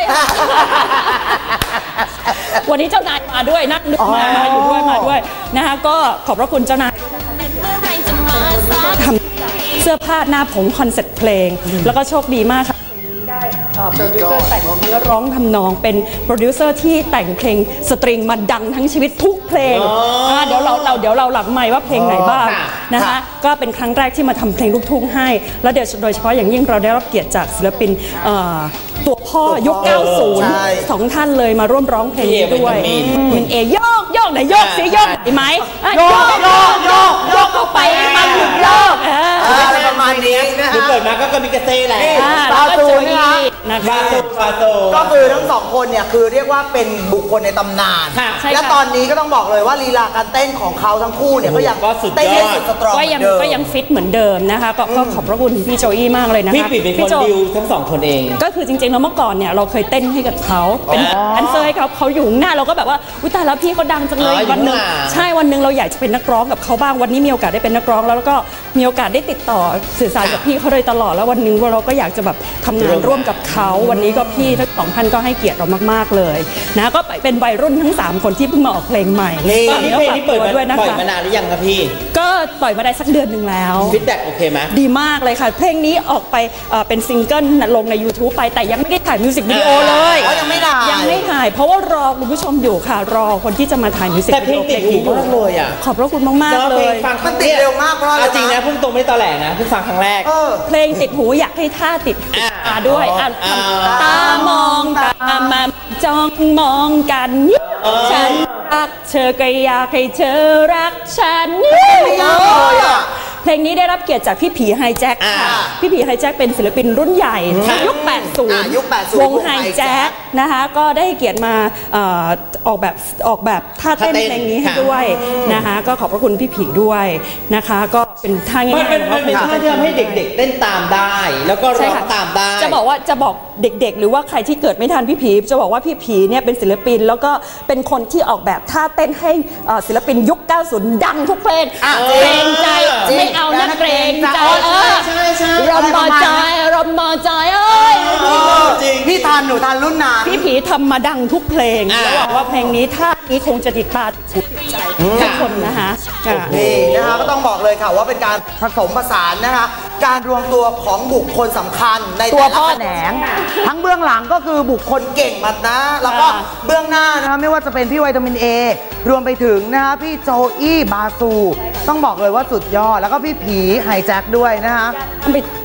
วันนี้เจ้านายมาด้วยนักนึกมามาอยู่ด้วยมาด้วยนะคะก็ขอบพระคุณเจ้านายทำเสื้อผ้าหน้าผมคอนเซ็ปต์เพลงแล้วก็โชคดีมากค่ะได้โปรดิวเซอร์แต่งเนื้อร้องทำนองเป็นโปรดิวเซอร์ที่แต่งเพลงสตริงมาดังทั้งชีวิตทุกเพลงเดี๋ยวเราเราเดี๋ยวเราหลังไมค์ว่าเพลงไหนบ้างนะคะก็เป็นครั้งแรกที่มาทำเพลงลูกทุ่งให้แล้วเดี๋ยวโดยเฉพาะอย่างยิ่งเราได้รับเกียรติจากศิลปินตัวพ่อยุคเก้าสิบสองท่านเลยมาร่วมร้องเพลงนี้ด้วยเป็นเอโยกโยกไหนโยกสิโยกไหนไหมโยกโยกโยกโยกเข้าไปมันหยุดโยกอะไรประมาณนี้นะคือฮะเกิดมาก็กามิกาเซ่แหละบาซูนะคะนะคะบาซูบาซูก็คือทั้งสองคนเนี่ยคือเรียกว่าเป็นบุคคลในตำนานค่ะและตอนนี้ก็ต้องบอกเลยว่าลีลาการเต้นของเขาทั้งคู่เนี่ยก็ยังก็สุดยอดเต้นได้สุดสตรองก็ยังเหมือนเดิมก็ยังฟิตเหมือนเดิมนะคะก็ก็ขอบพระคุณพี่โจอี้มากเลยนะคะพี่ปิ่มเป็นคนโจดิวทั้งสองคนเองก็คือจริงๆแล้วเมื่อก่อนเนี่ยเราเคยเต้นให้กับเขาเป็นแดนเซอร์ให้เขาเขาอยู่หน้าเราก็แบบว่าอุ้ยตายแล้วพี่เขาดังจังเลยอ๋อวันหนึ่งอยู่ข้างหลังใช่วันหนึ่งเราอยากจะเป็นนักร้องกับเขาบ้างวันนี้มีโอกาสได้เป็นนักร้องแล้วแล้วก็มีโอกาสได้ติดต่อสื่อสารกับพี่เขาโดยตลอดแล้ววันหนึ่งเราก็อยากจะแบบทำงานร่วมกับเขาวันนี้ก็พี่ทั้งสองท่านก็ให้เกียรติเรามากๆเลยนะก็เป็นวัยรุ่นทั้งสามคนที่เพิ่งมาออกเพลงใหม่นี่ก็นี่ก็เพลงฝากนี้เปิดตัวมาด้วยนะปล่อยคะมานานหรือยังครับพี่ก็ปล่อยมาได้สักเดือนหนึ่งแล้วฟีดแบ็กโอเคไหมดีมากเลยค่ะ เพลงนี้ออกไปเอ่อเป็นซิงเกิลลงใน YouTube ไปแต่ยังไม่ได้ถ่ายมิวสิกวิดีโอเลยอ๋อยังไม่ถ่ายยังไม่ถ่ายเพราะว่ารอคุณผู้ชมอยู่ค่ะ รอคนที่จะมาถ่ายมิวสิกแต่วิเพลดีงโอติดหูมากเลยอ่ะขอบพระคุณมากแล้วๆ เลเพลงยฟังคมัรั้นงติดเร็วมากเพราะอะไรจริงนะพุ่งตรงไม่ได้ตอแหลนะเพิ่งฟังครั้งแรกเออเพลงติดหูอยากให้ท่าติดอ่าตาด้วยอ่ะอ่าตามองตามาจ้องมองกันฉันรักเธอก็อยากให้เธอรักฉันไม่ยากเลยอ่ะเพลงนี้ได้รับเกียรติจากพี่ผีไฮแจ็คค่ะอ่าพี่ผีไฮแจ็คเป็นศิลปินรุ่นใหญ่ยุค แปดสิบอ่ายุคแปดสิบวงไฮแจ็คนะคะก็ได้เกียรติมาเอ่อออกแบบออกแบบท่าเต้นท่าเต้นเพลงนี้ให้ค่ะด้วยนะคะก็ขอบพระคุณพี่ผีด้วยนะคะก็เป็นท่าง่ายๆมันเป็นมันเป็นท่าที่ทำให้เด็กๆ เต้นตามได้ แล้วก็ร้ใช่องค่ะตามได้จะบอกว่าจะบอกเด็กๆ หรือว่าใครที่เกิดไม่ทันพี่ผีจะบอกว่าพี่ผีเนี่ยเป็นศิลปิน แล้วก็เป็นคนที่ออกแบบท่าเต้นให้เอ่อศิลปินยุค เก้าสิบ ดังทุกเพลงอ่ะเกรงใจจริงไม่เอานะเกรงใจอ๋อเออใช่ใช่รมบอจอยรมบอจอยเอ้ยจริงพี่ทานหนูทานรุ่นนานพี่ผีทำมาดังทุกเพลงอ่าแล้วหวังว่าเพลงนี้ท่านี้คงจะติดตาติดใจทุกคนนะคะค่ะนี่นะคะก็ต้องบอกเลยค่ะว่าเป็นการผสมผสานนะคะการรวมตัวของบุคคลสำคัญในตัวแต่พ่ละอแขนงทั้งเบื้องหลังก็คือบุคคลเก่งมานะ แล้วก็อ่าเบื้องหน้านะคะไม่ว่าจะเป็นพี่วิตามินเอรวมไปถึงนะคะพี่โจอี้บาซู ต้องบอกเลยว่าสุดยอดแล้วก็พี่ผีไฮแจ็คด้วยนะคะต้องไปกล่าว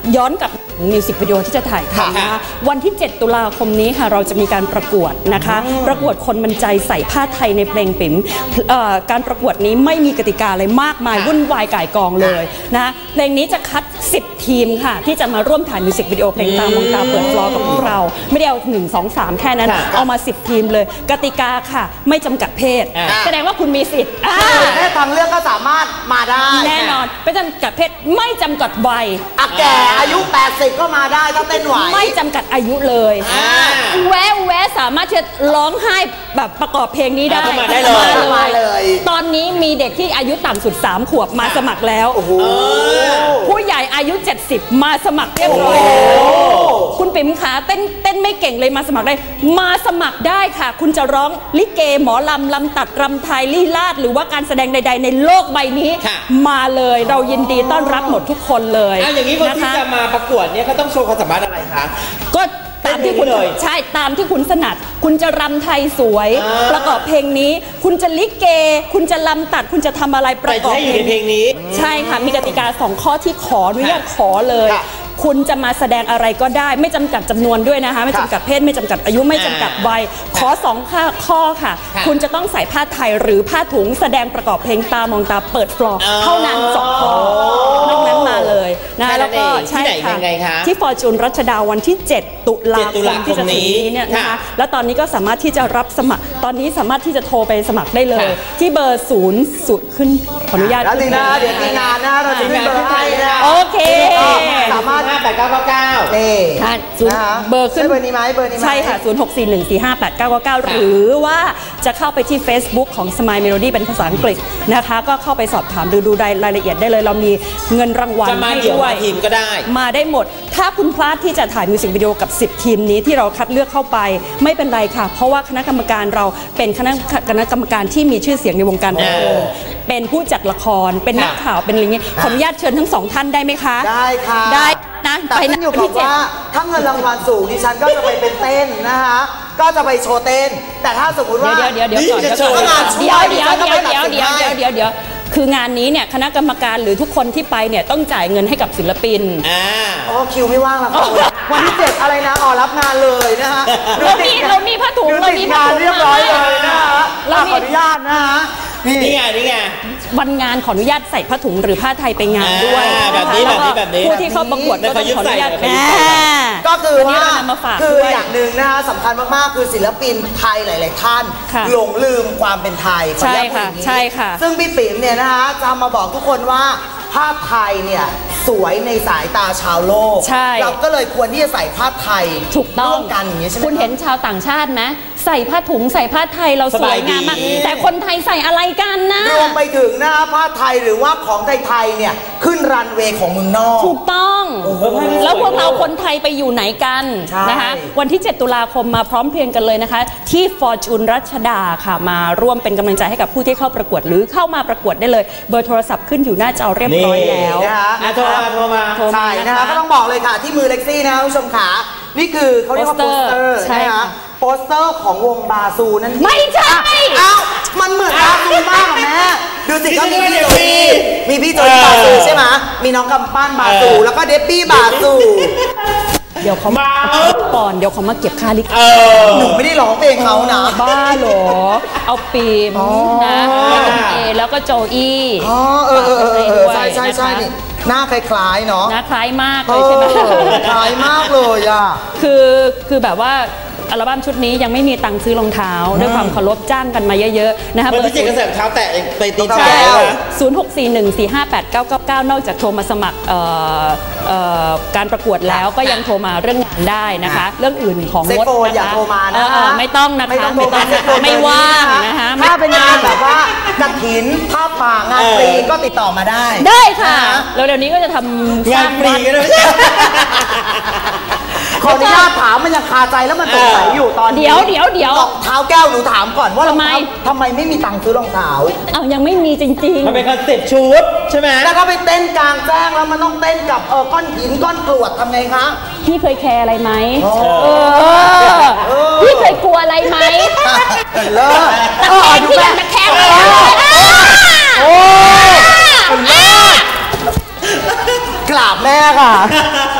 ย้อนกลับมิวสิกวิดีโอที่จะถ่ายทำนะคะวันที่ เจ็ด ตุลาคมนี้ค่ะเราจะมีการประกวดนะคะประกวดคนบรรจัยใส่ผ้าไทยในเพลงปิ๋มการประกวดนี้ไม่มีกติกาอะไรมากมายวุ่นวายก่ายกองเลยนะเพลงนี้จะคัดสิบทีมค่ะที่จะมาร่วมถ่ายมิวสิกวิดีโอเพลงตามองตาเปิดฟลอร์กับพวกเราไม่ได้เอาหนึ่ง สอง สามแค่นั้นเอามาสิบทีมเลยกติกาค่ะไม่จำกัดเพศแสดงว่าคุณมีสิทธิ์แค่ทางเลือกก็สามารถมาได้แน่นอนไม่จำกัดเพศไม่จำกัดวัยอ่ะแก่อายุแปดสิบก็มาได้ก็เต้นไหวไม่จำกัดอายุเลยแวะแวะสามารถจะร้องไห้แบบประกอบเพลงนี้ได้มาได้เลยมาเลยตอนนี้มีเด็กที่อายุต่ำสุดสามขวบมาสมัครแล้วผู้ใหญ่อายุเจ็ดสิบมาสมัครเรียบร้อยแล้วคุณปิ๋มขาเต้นเต้นไม่เก่งเลยมาสมัครได้มาสมัครได้ค่ะคุณจะร้องลิเกหมอลำลำตัดรำไทยลีลาศหรือว่าการแสดงใดๆในโลกใบนี้มาเลยเรายินดีต้อนรับหมดทุกคนเลยอย่างนี้คนที่จะมาประกวดเนี่ยเขาต้องโชว์ความสามารถอะไรคะก็ตามที่คุณใช่ตามที่คุณถนัดคุณจะรำไทยสวยประกอบเพลงนี้คุณจะลิเกคุณจะลำตัดคุณจะทำอะไรประกอบเพลงนี้ใช่ค่ะมีกติกาสองข้อที่ขออนุญาตขอเลยคุณจะมาแสดงอะไรก็ได้ไม่จำกัดจำนวนด้วยนะคะไม่จำกัดเพศไม่จำกัดอายุไม่จำกัดวัยขอสองข้อค่ะคุณจะต้องใส่ผ้าไทยหรือผ้าถุงแสดงประกอบเพลงตามองตาเปิดฟลอร์เท่านั้นสองข้อนอกนั้นมาเลยนะแล้วก็ใช่ค่ะที่ฟอร์จูนรัชดาวันที่เจ็ดตุลาคมที่จะถึงนี้เนี่ยนะคะแล้วตอนนี้ก็สามารถที่จะรับสมัครตอนนี้สามารถที่จะโทรไปสมัครได้เลยที่เบอร์ศูนย์ศูนย์ขึ้นขออนุญาตแล้วดีนะเดี๋ยวทีงานนะเราจะขึ้นเบอร์ให้นะโอเคสามารถห้าแปดเก้าเก้าเก้านี่ค่ะเบอร์ขึ้นเบอร์นี้ไหมเบอร์นี้ไหมใช่ค่ะศูนย์หกสี่หนึ่งสี่ห้าแปดเก้าเก้าเก้าหรือว่าจะเข้าไปที่ Facebook ของ Smile Melody เป็นภาษาอังกฤษนะคะก็เข้าไปสอบถามดูดูรายละเอียดได้เลยเรามีเงินรางวัลให้ด้วยทีมก็ได้มาได้หมดถ้าคุณพลาดที่จะถ่ายมิวสิกวิดีโอกับสิบทีมนี้ที่เราคัดเลือกเข้าไปไม่เป็นไรค่ะเพราะว่าคณะกรรมการเราเป็นคณะคณะกรรมการที่มีชื่อเสียงในวงการบันเทิงเป็นผู้จัดละครเป็นนักข่าวเป็นอะไรเงี้ยขออนุญาตเชิญทั้งสองท่านได้ไหมคะได้ค่ะได้นะแต่ขึ้นอยู่กับว่าถ้าเงินรางวัลสูงดิฉันก็จะไปเป็นเต้นนะคะก็จะไปโชว์เต้นแต่ถ้าสมมติว่าเดี๋ยวเดี๋ยวเดี๋ยวก่อนเดี๋ยวเดี๋ยวเดี๋ยวเดี๋ยวเดี๋ยวเดี๋ยวเดี๋ยวเดี๋ยวเดี๋ยวคืองานนี้เนี่ยคณะกรรมการหรือทุกคนที่ไปเนี่ยต้องจ่ายเงินให้กับศิลปินอ่าอ๋อคิวไม่ว่างแล้ววันที่เจ็ดอะไรนะอ๋อรับงานเลยนะฮะเรามีเรามีผ้าถุงเรามีผ้าถุงเรียบร้อยเลยนะฮะขออนุญาตนะฮะนี่ไงนี่ไงวันงานขออนุญาตใส่ผ้าถุงหรือผ้าไทยไปงานด้วยแบบนี้แบบนี้แบบนี้ผู้ที่เขาประกวดก็ต้องขออนุญาตก็คือว่าคืออย่างหนึ่งนะคะสำคัญมากๆคือศิลปินไทยหลายๆท่านหลงลืมความเป็นไทยใช่ค่ะใช่ค่ะซึ่งพี่ปิ๋มเนี่ยนะคะจะมาบอกทุกคนว่าผ้าไทยเนี่ยสวยในสายตาชาวโลกเราก็เลยควรที่จะใส่ผ้าไทยถูกต้องกันอย่างนี้ใช่ไหมคุณเห็นชาวต่างชาติไหมใส่ผ้าถุงใส่ผ้าไทยเราสวยงามมากแต่คนไทยใส่อะไรกันนะรวมไปถึงนะคะผ้าไทยหรือว่าของไทยๆเนี่ยขึ้นรันเวย์ของเมืองนอกถูกต้องแล้วพวกเราคนไทยไปอยู่ไหนกันนะคะวันที่เจ็ดตุลาคมมาพร้อมเพรียงกันเลยนะคะที่ฟอร์จูนรัชดาค่ะมาร่วมเป็นกำลังใจให้กับผู้ที่เข้าประกวดหรือเข้ามาประกวดได้เลยเบอร์โทรศัพท์ขึ้นอยู่หน้าจอเรียบร้อยแล้วนะคะโทรมาโทรมาใช่นะคะก็ต้องบอกเลยค่ะที่มือเล็กซี่นะคะผู้ชมขานี่คือเขาเรียกว่าโปสเตอร์ใช่ไหมคะโปสเตอร์ของวงบาซูนั่นไม่ใช่อ้าวมันเหมือนบาซูมากแม่ดูสิก็มีพี่โจอี้มีพี่โจอี้บาซูใช่ไหมมีน้องกำปั้นบาซูแล้วก็เดปปี้บาซูเดี๋ยวเขามาก่อนเดี๋ยวเขามาเก็บค่าลิขสิทธิ์หนูไม่ได้ร้องเพลงเขานะบ้าหรอเอาปีมนะแล้วก็เอแล้วก็โจอี้อ๋อเออเออเออใช่ใช่ใช่นี่หน้าคล้ายๆเนาะหน้าคล้ายมากเลยใช่ไหมคล้ายมากเลยอ่ะคือคือแบบว่าอัลบั้มชุดนี้ยังไม่มีตังค์ซื้อรองเท้าด้วยความเคารพจ้างกันมาเยอะๆนะคะเบอร์ที่เจ็ดกระแสรองเท้าแตะไปตีนใช่ศูนย์หกสี่หนึ่งสี่ห้าแปดเก้าเก้าเก้านอกจากโทรมาสมัครการประกวดแล้วก็ยังโทรมาเรื่องงานได้นะคะเรื่องอื่นของงดนะคะอย่าโทรมานะคะไม่ต้องนะคะไม่ต้องไม่ว่างนะคะถ้าเป็นงานแบบว่ากฐินผ้าป่างานฟรีก็ติดต่อมาได้ได้ค่ะแล้วเดี๋ยวนี้ก็จะทำงานฟรีก็ได้ขออนุญาตถามมันยังคาใจแล้วมันสงสัยอยู่ตอนนี้เดี๋ยวเดี๋ยวเดี๋ยวเท้าแก้วหนูถามก่อนว่าทำไมทำไมไม่มีตังค์ซื้อรองเท้าอ้าวยังไม่มีจริงๆมันเป็นคอนเซ็ปต์ชุดใช่ไหมแล้วก็ไปเต้นกลางแจ้งแล้วมันต้องเต้นกับเออก้อนหินก้อนกรวดทำไงคะพี่เคยแคร์อะไรไหมเออพี่เคยกลัวอะไรไหมเลิศตะแคงที่ยังตะแคงเลยโอ้กราบแม่ค่ะ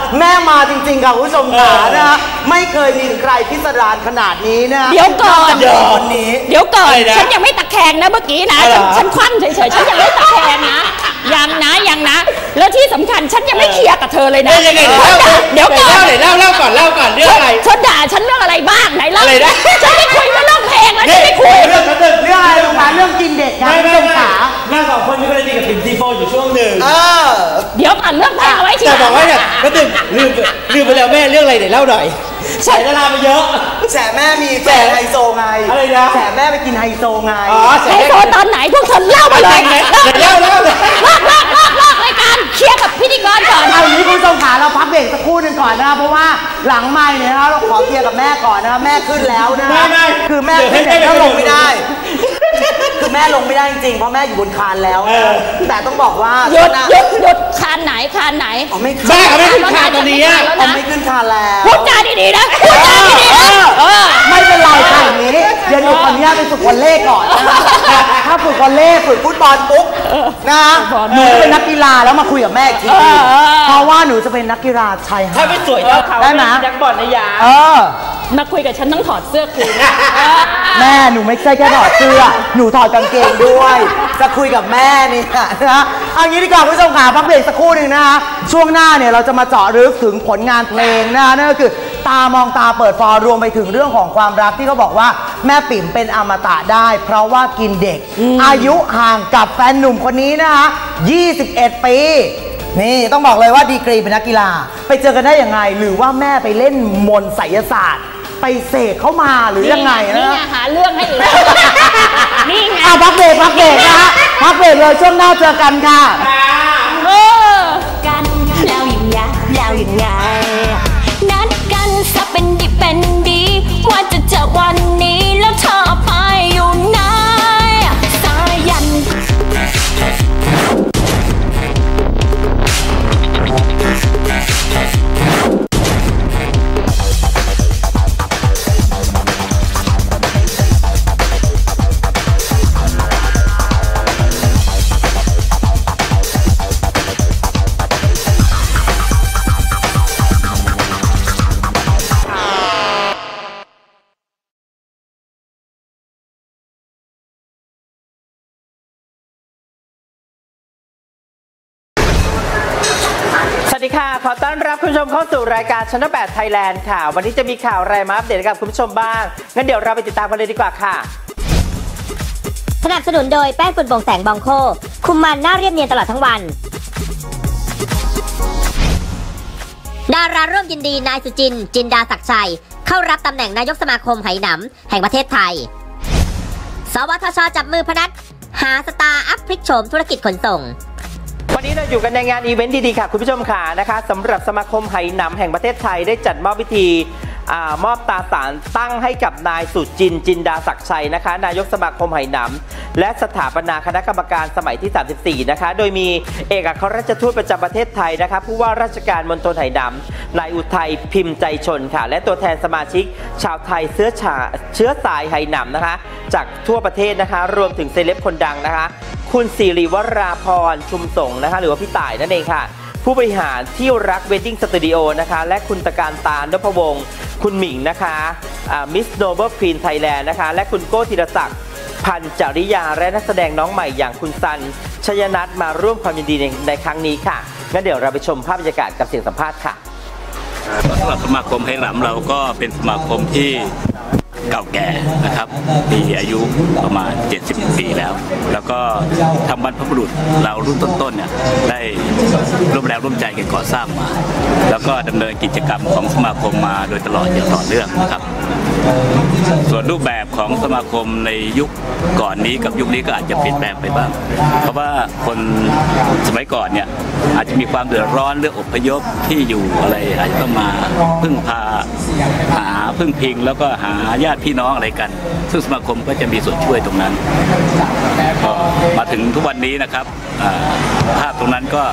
แม่มาจริงๆค่ะคุณผู้ชมขานะฮะไม่เคยมีใครพิสดารขนาดนี้นะเดี๋ยวก่อนเดี๋ยวคนนี้เดี๋ยวก่อนฉันยังไม่ตะแคงนะเมื่อกี้นะฉันฉันคว่ำเฉยๆฉันยังไม่ตะแคงนะยังนะยังนะแล้วที่สำคัญฉันยังไม่เคลียร์กับเธอเลยนะเดี๋ยวก่อนเล่าเล่าก่อนเล่าก่อนเรื่องอะไรฉันด่าฉันเรื่องอะไรบ้างไหนเล่าฉันไม่คุยเรื่องเพลงแล้วฉันไม่คุยเรื่องเรื่องอะไรลูกหลานเรื่องกินเด็กนะคุณผู้ชมขาหน้าสองคนนี้ก็เลยดีกับปิ่นซีโฟอยู่ช่วงหนึ่งเออเดี๋ยวก่อนเรื่องเพลงเอาไว้ทีหแต่ลังบอกว่าเนี่ยก็ดึงลืมลืมไปแล้วแม่เรื่องอะไรเดี๋ยวเล่าหน่อยใส่ดารามาเยอะแฉแม่มีแฟนไฮโซไงอะไรนะแฉแม่ไปกินไฮโซไงอ๋อใส่ไฮโซตอนไหนพวกเธอเล่ามาเลยเล่าเล่าเลยเลิกเลิกเลิกเลิกรายการเคลียร์กับพิธีกรก่อนเอาอย่างนี้คุณผู้ชมขาเราพักเบรกสักครู่หนึ่งก่อนนะครับเพราะว่าหลังไมค์เนี่ยนะครับเราขอเคลียร์กับแม่ก่อนนะครับแม่ขึ้นแล้วนะไม่ไม่คือแม่ขึ้นแต่ก็ลงไม่ได้ คือแม่ลงไม่ได้จริงๆเพราะแม่อยู่บนคานแล้วแต่ต้องบอกว่าหยุดหยุดหยุดคานไหนคานไหนอ๋อไม่แม่เขาไม่ขึ้นคานตอนนี้อะอ๋อไม่ขึ้นคานแล้วพูดจาดีๆนะพูดจาดีๆนะเออไม่เป็นไรค่ะอย่างนี้เดี๋ยวหนูขออนุญาตไปฝึกวอลเลย์ก่อนนะคะถ้าฝึกวอลเลย์ฝึกฟุตบอลปุ๊บนะหนูจะเป็นนักกีฬาแล้วมาคุยกับแม่อีกทีนึงเพราะว่าหนูจะเป็นนักกีฬาชายหาถ้าดไม่สวยเท่าเขาได้ไหมนักบอลในยาเออมาคุยกับฉันต้องถอดเสื้อคุยแม่หนูไม่ใช่แค่ถอดเสื้อหนูถอดกางเกงด้วย จะคุยกับแม่นี่นะเอางี้ดีกว่าคุณผู้ชมค่ะพักเบรกสักครู่หนึ่งนะคะช่วงหน้าเนี่ยเราจะมาเจาะลึกถึงผลงานเพลงนะคะนั่นก็คือตามองตาเปิดฟอรวมไปถึงเรื่องของความรักที่เขาบอกว่าแม่ปิ่มเป็นอมตะได้ เพราะว่ากินเด็ก อายุห่างกับแฟนหนุ่มคนนี้นะคะยี่สิบเอ็ดปีนี่ต้องบอกเลยว่าดีกรีเป็นนักกีฬาไปเจอกันได้ยังไงหรือว่าแม่ไปเล่นมนต์ไสยศาสตร์ไปเสกเข้ามาหรือยังไงนี่นะไงหาเรื่องให้อีกนี่ไงอ่ะพักเบรกพักเบรกนะฮะพักเบรกเลยช่วงหน้าเจอกันค่ะเออกันแล้วยังไงแล้วยังไงนัดกันซะเป็นดิบเป็นดีว่าจะเจอวันนี้แล้วเธอไปอยู่ไหนสายันสวัสดีค่ะขอต้อนรับคุณผู้ชมเข้าสู่รายการชั้นแปดไทยแลนด์ค่ะวันนี้จะมีข่าวอะไรมาอัปเดตกับคุณผู้ชมบ้างงั้นเดี๋ยวเราไปติดตามกันเลยดีกว่าค่ะสนับสนุนโดยแป้งฝุ่นโปร่งแสงบองโคคุมมันหน้าเรียบเนียนตลอดทั้งวัน ดาราร่วมยินดีนายสุจินต์จินดาศักดิ์ชัยเข้ารับตำแหน่งนายกสมาคมไหหนำแห่งประเทศไทย สวทช.จับมือพนัดหาสตาร์อัพพลิกโฉมธุรกิจขนส่งวันนี้เราอยู่กันในงานอีเวนต์ดีๆค่ะคุณผู้ชมค่ะนะคะสำหรับสมาคมไหหนำแห่งประเทศไทยได้จัดมอบพิธีอามอบตราสารตั้งให้กับนายสุจินต์จินดาศักดิ์ชัยนะคะนายกสมาคมไหหนำและสถาปนาคณะกรรมการสมัยที่สามสิบสี่นะคะโดยมีเอกอัครราชทูตประจำประเทศไทยนะคะผู้ว่าราชการมณฑลไหหนำนายอุทัยพิมพ์ใจชนค่ะและตัวแทนสมาชิกชาวไทยเชื้อชาเชื้อสายไหหนำนะคะจากทั่วประเทศนะคะรวมถึงเซเลบคนดังนะคะคุณสิริวราพรชุมสงนะคะหรือว่าพี่ต่ายนั่นเองค่ะผู้บริหารที่รักเวดดิ้งสตูดิโอนะคะและคุณตะการตาลนพวงศ์คุณหมิงนะคะมิสโนเบิลควีนไทยแลนด์นะคะและคุณโก้ธีรศักดิ์พันจริยาและนักแสดงน้องใหม่อย่างคุณซันชยนัทมาร่วมความยินดีในในครั้งนี้ค่ะงั้นเดี๋ยวเราไปชมภาพบรรยากาศกับเสียงสัมภาษณ์ค่ะสำหรับสมาคมไหหนำเราก็เป็นสมาคมที่เก่าแก่นะครับมีอายุประมาณเจ็ดสิบปีแล้วแล้วก็ทางบรรพบุรุษเรารุ่นต้นๆเนี่ยได้ร่วมแรงร่วมใจกันก่อสร้างมา แล้วก็ดำเนินกิจกรรมของสมาคมมาโดยตลอดอย่างต่อเนื่องนะครับส่วนรูปแบบของสมาคมในยุคก่อนนี้กับยุคนี้ก็อาจจะเปลี่ยนแปลงไปบ้างเพราะว่าคนสมัยก่อนเนี่ยอาจจะมีความเดือดร้อนเรื่องอพยพที่อยู่อะไรอาจจะต้องมาพึ่งพาหาพึ่งพิงแล้วก็หาญาติพี่น้องอะไรกันซึ่งสมาคมก็จะมีส่วนช่วยตรงนั้นพอมาถึงทุกวันนี้นะครับภาพตรงนั้นก็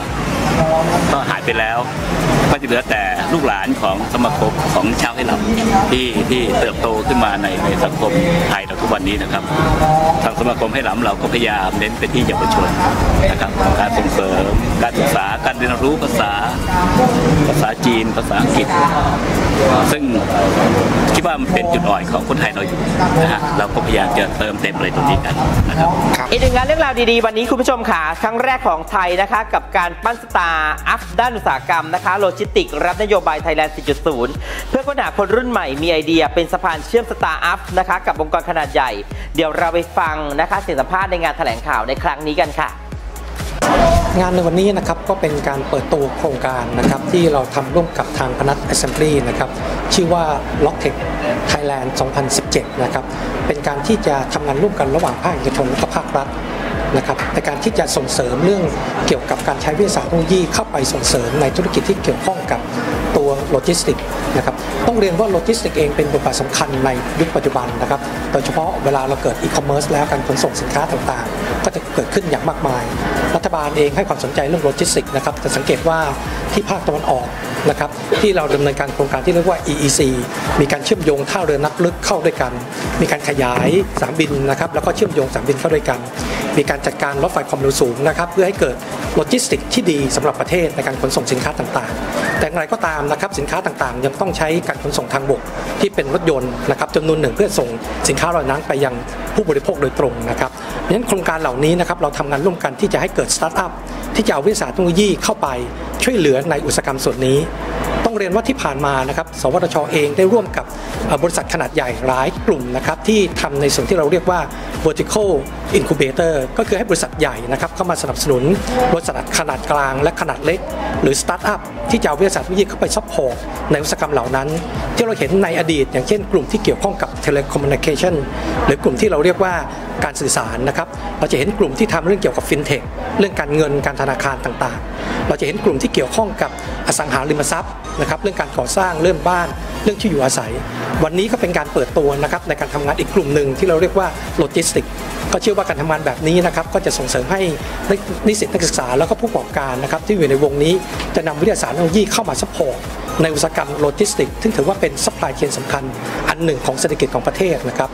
ก็หายไปแล้วก็จะเหลือแต่ลูกหลานของสมาคมของชาวไหหลำที่ที่เติบโตขึ้นมาในในสังคมไทยเราทุกวันนี้นะครับทางสมาคมไหหลำเราก็พยายามเน้นไปที่เยาวชนนะครับการส่งเสริมการศึกษาการเรียนรู้ภาษาภาษาจีนภาษาอังกฤษซึ่งคิดว่ามันเป็นจุดอ่อนของคนไทยเราอยู่นะฮะเราก็พยายามจะเติมเต็มอะไรตรงนี้กันนะครับอีกหนึ่งงานเรื่องราวดีๆวันนี้คุณผู้ชมค่ะครั้งแรกของไทยนะคะกับการปั้นสตาร์อัพด้านอุตสาหกรรมนะคะโลจิสติกรับนโยบายไทยแลนด์ สี่จุดศูนย์ เพื่อค้นหาคนรุ่นใหม่มีไอเดียเป็นสะพานเชื่อมสตาร์อัพนะคะกับองค์กรขนาดใหญ่เดี๋ยวเราไปฟังนะคะเสียงสัมภาษณ์ในงานแถลงข่าวในครั้งนี้กันค่ะงานในวันนี้นะครับก็เป็นการเปิดตัวโครงการนะครับที่เราทำร่วมกับทางพนัส Assembly นะครับชื่อว่า Logtech Thailand สองพันสิบเจ็ดนะครับเป็นการที่จะทำงานร่วมกันระหว่างภาคเอกชนและภาครัฐนะครับในการที่จะส่งเสริมเรื่องเกี่ยวกับการใช้วิทยาศาสตร์เทคโนโลยีเข้าไปส่งเสริมในธุรกิจที่เกี่ยวข้องกับตัวโลจิสติกนะครับต้องเรียนว่าโลจิสติกเองเป็นบทบาทสำคัญในยุคปัจจุบันนะครับโดยเฉพาะเวลาเราเกิดอีคอมเมิร์ซแล้วการขนส่งสินค้าต่างๆก็จะเกิดขึ้นอย่างมากมายรัฐบาลเองให้ความสนใจเรื่องโลจิสติกนะครับจะสังเกตว่าที่ภาคตะวันออกนะครับที่เราดำเนินการโครงการที่เรียกว่า อี อี ซี มีการเชื่อมโยงท่าเรือนักลึกเข้าด้วยกันมีการขยายสนามบินนะครับแล้วก็เชื่อมโยงสนามบินเข้าด้วยกันมีการจัดการรถไฟความเร็วสูงนะครับเพื่อให้เกิดโลจิสติกที่ดีสำหรับประเทศในการขนส่งสินค้าต่างๆแต่อย่างไรก็ตามนะครับสินค้าต่างๆยังต้องใช้การขนส่งทางบกที่เป็นรถยนต์นะครับจำนวนหนึ่งเพื่อส่งสินค้าเหล่านั้นไปยังผู้บริโภคโดยตรงนะครับเพราะฉะนั้นโครงการเหล่านี้นะครับเราทำงานร่วมกันที่จะให้เกิดสตาร์ทอัพที่จะเอาวิทยาศาสตร์เทคโนโลยีเข้าไปช่วยเหลือในอุตสาหกรรมส่วนนี้ต้องเรียนว่าที่ผ่านมานะครับสวทช.เองได้ร่วมกับบริษัทขนาดใหญ่หลายกลุ่มนะครับที่ทำในส่วนที่เราเรียกว่า vertical incubator ก็คือให้บริษัทใหญ่นะครับเข้ามาสนับสนุนบริษัทขนาดกลางและขนาดเล็กหรือสตาร์ทอัพที่จะเอาวิทยาศาสตร์เทคโนโลยีเข้าไปซัพพอร์ตในอุตสาหกรรมเหล่านั้นที่เราเห็นในอดีตอย่างเช่นกลุ่มที่เกี่ยวข้องกับ telecommunication หรือกลุ่มที่เราเรียกว่าการสื่อสารนะครับเราจะเห็นกลุ่มที่ทำเรื่องเกี่ยวกับ fintech เรื่องการเงินการธนาคารต่างๆเราจะเห็นกลุ่มที่เกี่ยวข้องกับอสังหาริมทรัพย์นะครับเรื่องการก่อสร้างเรื่องบ้านเรื่องที่อยู่อาศัยวันนี้ก็เป็นการเปิดตัวนะครับในการทำงานอีกกลุ่มหนึ่งที่เราเรียกว่าโลจิสติกก็เชื่อว่าการทำงานแบบนี้นะครับก็จะส่งเสริมให้นิสิตนักศึกษาแล้วก็ผู้ประกอบการนะครับที่อยู่ในวงนี้จะนำวิทยาศาสตร์เทคโนโลยีเข้ามาซัพพอร์ตในอุตสาหกรรมโลจิสติกซึ่งถือว่าเป็นซัพพลายเชนสำคัญอันหนึ่งของเศรษฐกิจของประเทศนะครับ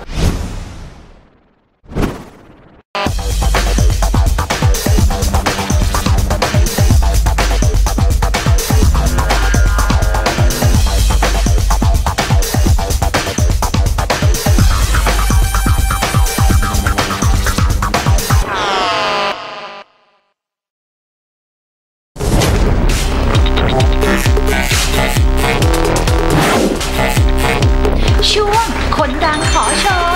ช่วงคนดังขอโชว์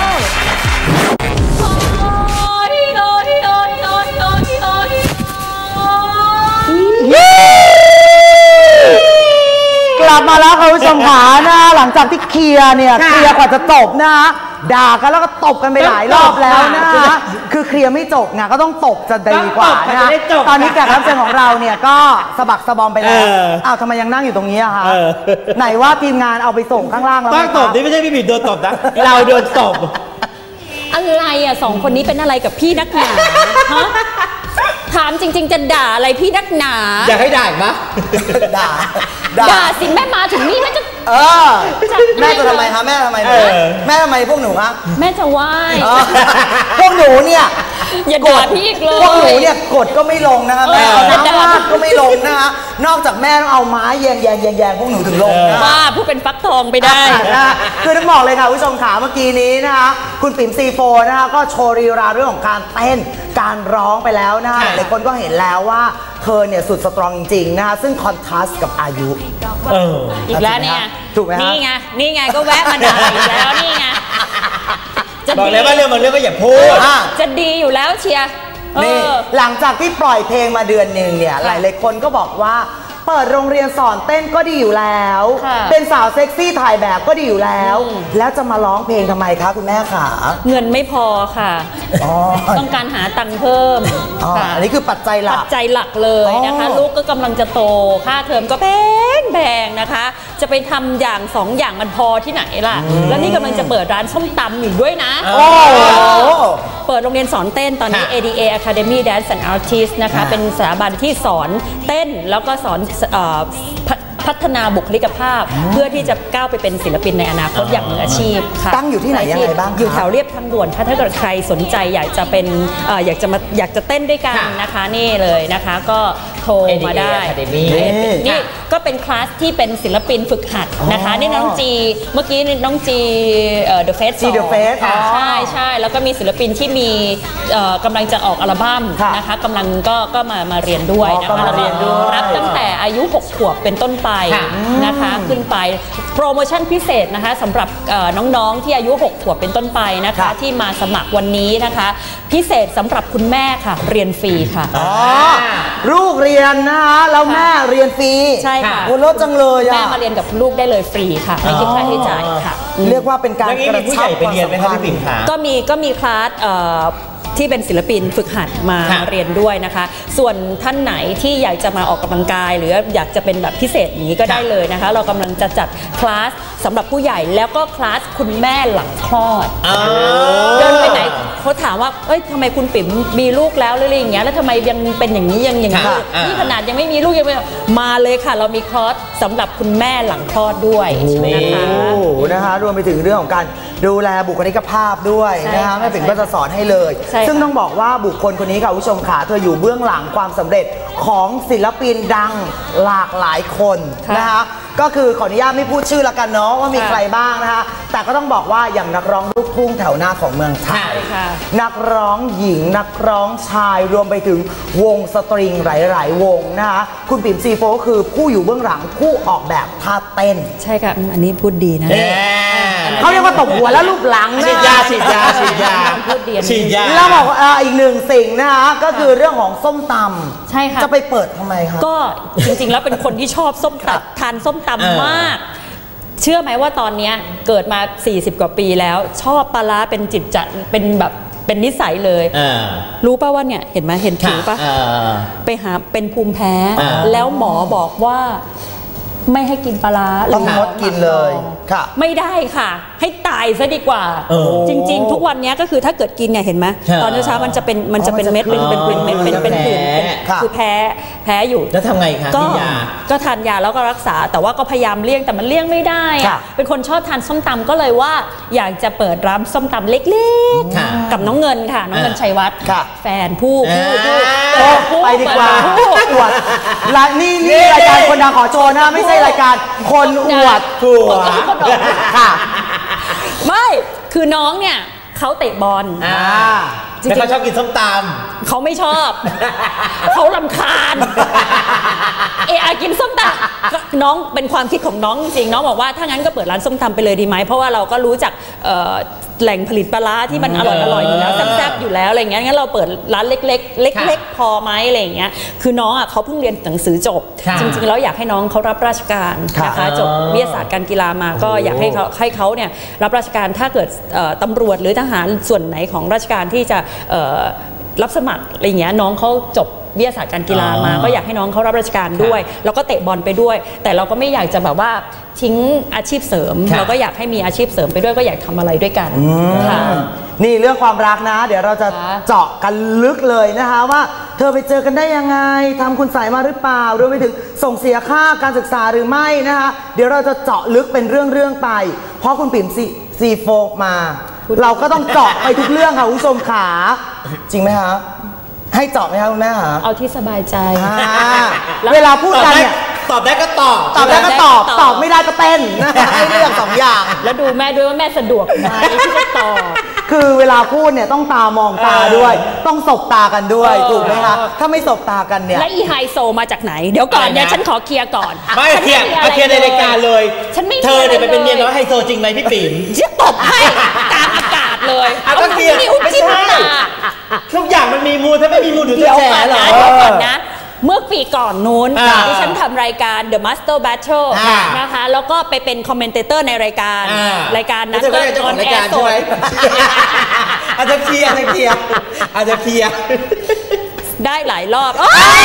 กลับมาแล้วคุณผู้ชมขานะหลังจากที่เคลียร์เนี่ยเคลียร์กว่าจะจบนะด่ากันแล้วก็ตบกันไปหลายรอบแล้วนะคือเคลียร์ไม่จบไงก็ต้องตบจะดีกว่านะตอนนี้แขกรับเชิญของเราเนี่ยก็สะบักสะบอมไปแล้วอ้าวทำไมยังนั่งอยู่ตรงนี้อะคะไหนว่าทีมงานเอาไปส่งข้างล่างแล้วต้องตบนี่ไม่ใช่พี่บิ๊กโดนตบนะเราโดนตบอะไรอ่ะสองคนนี้เป็นอะไรกับพี่นักหนาฮะถามจริงๆจะด่าอะไรพี่นักหนาอยากให้ด่าอีกมั้ยด่าด่าสิแม่มาถึงนี่แม่จะเออแม่จะทำไมคะแม่ทำไมแม่ทำไมพวกหนูคะแม่จะไหว้พวกหนูเนี่ยอย่าด่าพี่อีกเลยพวกหนูเนี่ยกดก็ไม่ลงนะคะแม่น้ำราดก็ไม่ลงนะคะนอกจากแม่ต้องเอาไม้แยงแยงแยงแยงพวกหนูถึงลงนะว่าผู้เป็นฟักทองไปได้คือต้องบอกเลยค่ะผู้ชมขาเมื่อกี้นี้นะคะคุณปิ่มซีโฟนะคะก็โชว์รีลาเรื่องของการเต้นการร้องไปแล้วนะคะหลายคนก็เห็นแล้วว่าเธอเนี่ยสุดสตรองจริงๆนะคะซึ่งคอนทราสต์กับอายุอีกแล้วเนี่ยถูกไหมนี่ไงนี่ไงก็แวะมาด่าอีกแล้วนี่ไงบอกแล้วว่าเรื่องมันเรื่องก็อย่าพูดจะดีอยู่แล้วเชียร์นี่หลังจากที่ปล่อยเพลงมาเดือนหนึ่งเนี่ยหลายๆคนก็บอกว่าเปิดโรงเรียนสอนเต้นก็ดีอยู่แล้วค่ะเป็นสาวเซ็กซี่ถ่ายแบบก็ดีอยู่แล้ว แล้วจะมาร้องเพลงทำไมคะคุณแม่ขาเงินไม่พอค่ะอ๋อต้องการหาตังค์เพิ่มอ๋อค่ะอันนี้คือปัจจัยหลัปักจจัยหลักเลยนะคะอ๋อลูกก็กำลังจะโตค่าเทอมก็แพงแพงนะคะ จะไปทำอย่างสองอย่างมันพอที่ไหนล่ะ แล้วนี่กำลังจะเปิดร้านส้มตำอยู่ด้วยนะโอ้โหเปิดโรงเรียนสอนเต้นตอนนี้ เอ ดี เอ Academy Dance and Artist นะคะ เป็นสถาบันที่สอนเต้นแล้วก็สอนเอ่อพพัฒนาบุคลิกภาพ เพื่อที่จะก้าวไปเป็นศิลปินในอนาคตอย่างมืออาชีพค่ะตั้งอยู่ที่ไหนยังไงบ้างคะอยู่แถวเรียบทางด่วนค่ะถ้าเกิดใครสนใจอยากจะเป็นเอ่ออยากจะมาอยากจะเต้นด้วยกันนะคะนี่เลยนะคะ ก็โทรมาได้ Academy นี่ก็เป็นคลาสที่เป็นศิลปินฝึกหัดนะคะนี่น้องจีเมื่อกี้น้องจีเอ่อ The Face จี The Face อ๋อใช่ใช่แล้วก็มีศิลปินที่มีเอ่อกำลังจะออกอัลบั้มค่ะนะคะกำลังก็ก็มามาเรียนด้วยอ๋อนะก็คะมาเรียนด้วยรับตั้งแต่อายุหกขวบเป็นต้นไปนะคะขึ้นไปโปรโมชั่นพิเศษนะคะสำหรับเอ่อน้องๆที่อายุหกขวบเป็นต้นไปนะคะที่มาสมัครวันนี้นะคะ พิเศษสำหรับคุณแม่ค่ะเรียนฟรีค่ะอ๋อลูกเรียนนะคะแล้วแม่เรียนฟรีใช่ค่ะโอ้ลดจังเลยแม่อ่ะมาเรียนกับลูกได้เลยฟรีค่ะไม่คิดค่าใช้จ่ายค่ะเรียกว่าเป็นการแล้วงี้มีผู้ใหญ่ไปเรียนไหมครับพี่ปิ่นคะก็มีก็มีคลาสเอ่อที่เป็นศิลปินฝึกหัดมาค่ะเรียนด้วยนะคะ ส่วนท่านไหนที่อยากจะมาออกกำลังกาย หรืออยากจะเป็นแบบพิเศษนี้ก็ได้เลยนะคะ เรากำลังจะจัดคลาสสำหรับผู้ใหญ่แล้วก็คลาสคุณแม่หลังคลอด เดินไปไหนเขาถามว่าเอ้ยทำไมคุณปิ๋มมีลูกแล้วหรืออะไรอย่างเงี้ยแล้วทำไมยังเป็นอย่างนี้ยังอย่างนี้ค่ะอ่านี่นี่ขนาดยังไม่มีลูกยังไม่มาเลยค่ะ เรามีคลอสสำหรับคุณแม่หลังคลอดด้วยนะคะโอ้โหนะคะรวมไปถึงเรื่องของการดูแลบุคลิกภาพด้วยใช่นะคะค่ะแม่ปิ่นก็จะสอนให้เลยใช่ค่ะซึ่งต้องบอกว่าบุคคลคนนี้ค่ะคุณผู้ชมขาเธออยู่เบื้องหลังความสำเร็จของศิลปินดังหลากหลายคนนะคะก็คือขออนุญาตไม่พูดชื่อละกันเนาะว่ามีใครบ้างนะคะแต่ก็ต้องบอกว่าอย่างนักร้องลูกทุ่งแถวหน้าของเมืองไทยค่ะนักร้องหญิงนักร้องชายรวมไปถึงวงสตริงหลายๆวงนะคะคุณปิ่มซีโฟก็คือผู้อยู่เบื้องหลังผู้ออกแบบท่าเต้นใช่ค่ะอืมอันนี้พูดดีนะเขาเรียกว่าตบหัวแล้วรูปหลังนะฉีดยาฉีดยาฉีดยาพูดดีฉีดยาแล้วบอกว่าเอ่ออีกหนึ่งสิ่งนะคะก็คือเรื่องของส้มตำใช่ค่ะจะไปเปิดทำไมคะก็จริงๆ แล้วเป็นคนที่ชอบส้มตำทานส้มเออตำมาก เชื่อไหมว่าตอนเนี้ยเกิดมา สี่สิบ กว่าปีแล้ว ชอบปลาร้าเป็นจิตจะเป็นแบบเป็นนิสัยเลยเออรู้ป่ะว่าเนี่ยเห็นไหมเห็นผิวป่ะเออไปหาเป็นภูมิแพ้อ่าแล้วหมอบอกว่าไม่ให้กินปลาร้าต้องงดกินเลยค่ะไม่ได้ค่ะ ให้ตายซะดีกว่าเออจริง ๆ ทุกวันนี้ก็คือถ้าเกิดกินเนี่ยเห็นไหมค่ะตอนเช้าๆมันจะเป็นมันจะเป็นเม็ดเป็นเป็นเป็นเม็ดเป็นเป็นผื่นเป็นค่ะคือแพ้แพ้อยู่แล้วทำไงคะก็กินยาก็ทานยาแล้วก็รักษา แต่ว่าก็พยายามเลี่ยงแต่มันเลี่ยงไม่ได้ค่ะอะเป็นคนชอบทานส้มตำก็เลยว่าอยากจะเปิดร้านส้มตำเล็กค่ะๆ กับน้องเงินค่ะ น้องเงินอ่าชัยวัฒน์ค่ะแฟนผู้ผู้ผู้โอ้ผู้ไปดีกว่าเปิผู้อวดและนี่นี่รายการคนดังขอโชว์นะไม่ใช่รายการคนอวดผัวค่ะไม่คือน้องเนี่ยเขาเตะบอลอ่าจริงๆแล้วเขาชอบกินส้มตเขาไม่ชอบ เขาลำคาญ เออากินส้มตำก็น้องเป็นความคิดของน้องจริงๆน้องบอกว่าถ้างั้นก็เปิดร้านส้มตำไปเลยดีไหมเพราะว่าเราก็รู้จักเอ่อแหล่งผลิตปลาร้าที่มันอร่อยอร่อยอยู่แล้วแซ่บๆอยู่แล้วอะไรเงี้ยงั้นเราเปิดร้านเล็กๆ เล็กๆพอไหมอะไรอย่างเงี้ยคือน้องอ่ะเขาเพิ่งเรียนหนังสือจบค่ะจริงๆแล้วอยากให้น้องเขารับราชการนะคะค่ะจบวิทยาศาสตร์การกีฬามาก็อยากให้เขาให้เขาเนี่ยรับราชการถ้าเกิดเอ่อตำรวจหรือทหารส่วนไหนของราชการที่จะเอ่อรับสมัครอะไรอย่างเงี้ยน้องเขาจบวิทยาศาสตร์การกีฬามาอ๋อก็อยากให้น้องเขารับราชการด้วย แล้วก็เตะบอลไปด้วย แต่เราก็ไม่อยากจะแบบว่าทิ้งอาชีพเสริมค่ะเราก็อยากให้มีอาชีพเสริมไปด้วยก็อยากทำอะไรด้วยกันค่ะนี่เรื่องความรักนะ เดี๋ยวเราจะค่ะเจาะกันลึกเลยนะคะว่า เธอไปเจอกันได้ยังไงทำคุณใส่มาหรือเปล่ารวมไปถึงส่งเสียค่าการศึกษาหรือไม่นะคะเดี๋ยวเราจะเจาะลึกเป็นเรื่องเรื่องๆไป เพราะคุณปิ่มซีซีโฟกมา เราก็ต้องเจาะไปทุกเรื่องค่ะคุณผู้ชมขาจริงไหมคะให้เจาะไหมคะคุณแม่คะเอาที่สบายใจอ่าเวลาพูดกันเนี่ยตอบได้ก็ตอบตอบได้ก็ตอบตอบตอบไม่ได้ก็เต้นนะคะให้เลือกสองอย่างแล้วดูแม่ด้วยว่าแม่สะดวกไหมที่จะตอบคือเวลาพูดเนี่ยต้องตามองตาด้วย ต้องสบตากันด้วยเออถูกไหมคะถ้าไม่สบตากันเนี่ยและอีไฮโซมาจากไหน เดี๋ยวก่อนเนี่ยอะไรนะฉันขอเคลียร์ก่อนไม่ฉันเคลียร์มีเอาเคลียร์ในรายการเลยฉันไม่มีเธอเนี่ยอะไรเป็นเมียเลยน้อยไฮโซจริงไหมพี่ปิ่มจะตบให้กลางอากาศเลยอ่ะก็เคลียร์นิ้วไม่จิ้มใช่ตาทุกอย่างมันมีมูลถ้าไม่มีมูลถึงจะเดี๋ยวแฉก่อนเหรอนะเดี๋ยวก่อนนะเมื่อปีก่อนนู้นอ่าที่ฉันทำรายการ The Master Battle อ่านะคะแล้วก็ไปเป็นคอมเมนเตเตอร์ในรายการอ่ารายการนั้นก็จะเจ้าของรายการใช่ไหมอาจจะเพียอาจจะเพียอาจจะเพียได้หลายรอบ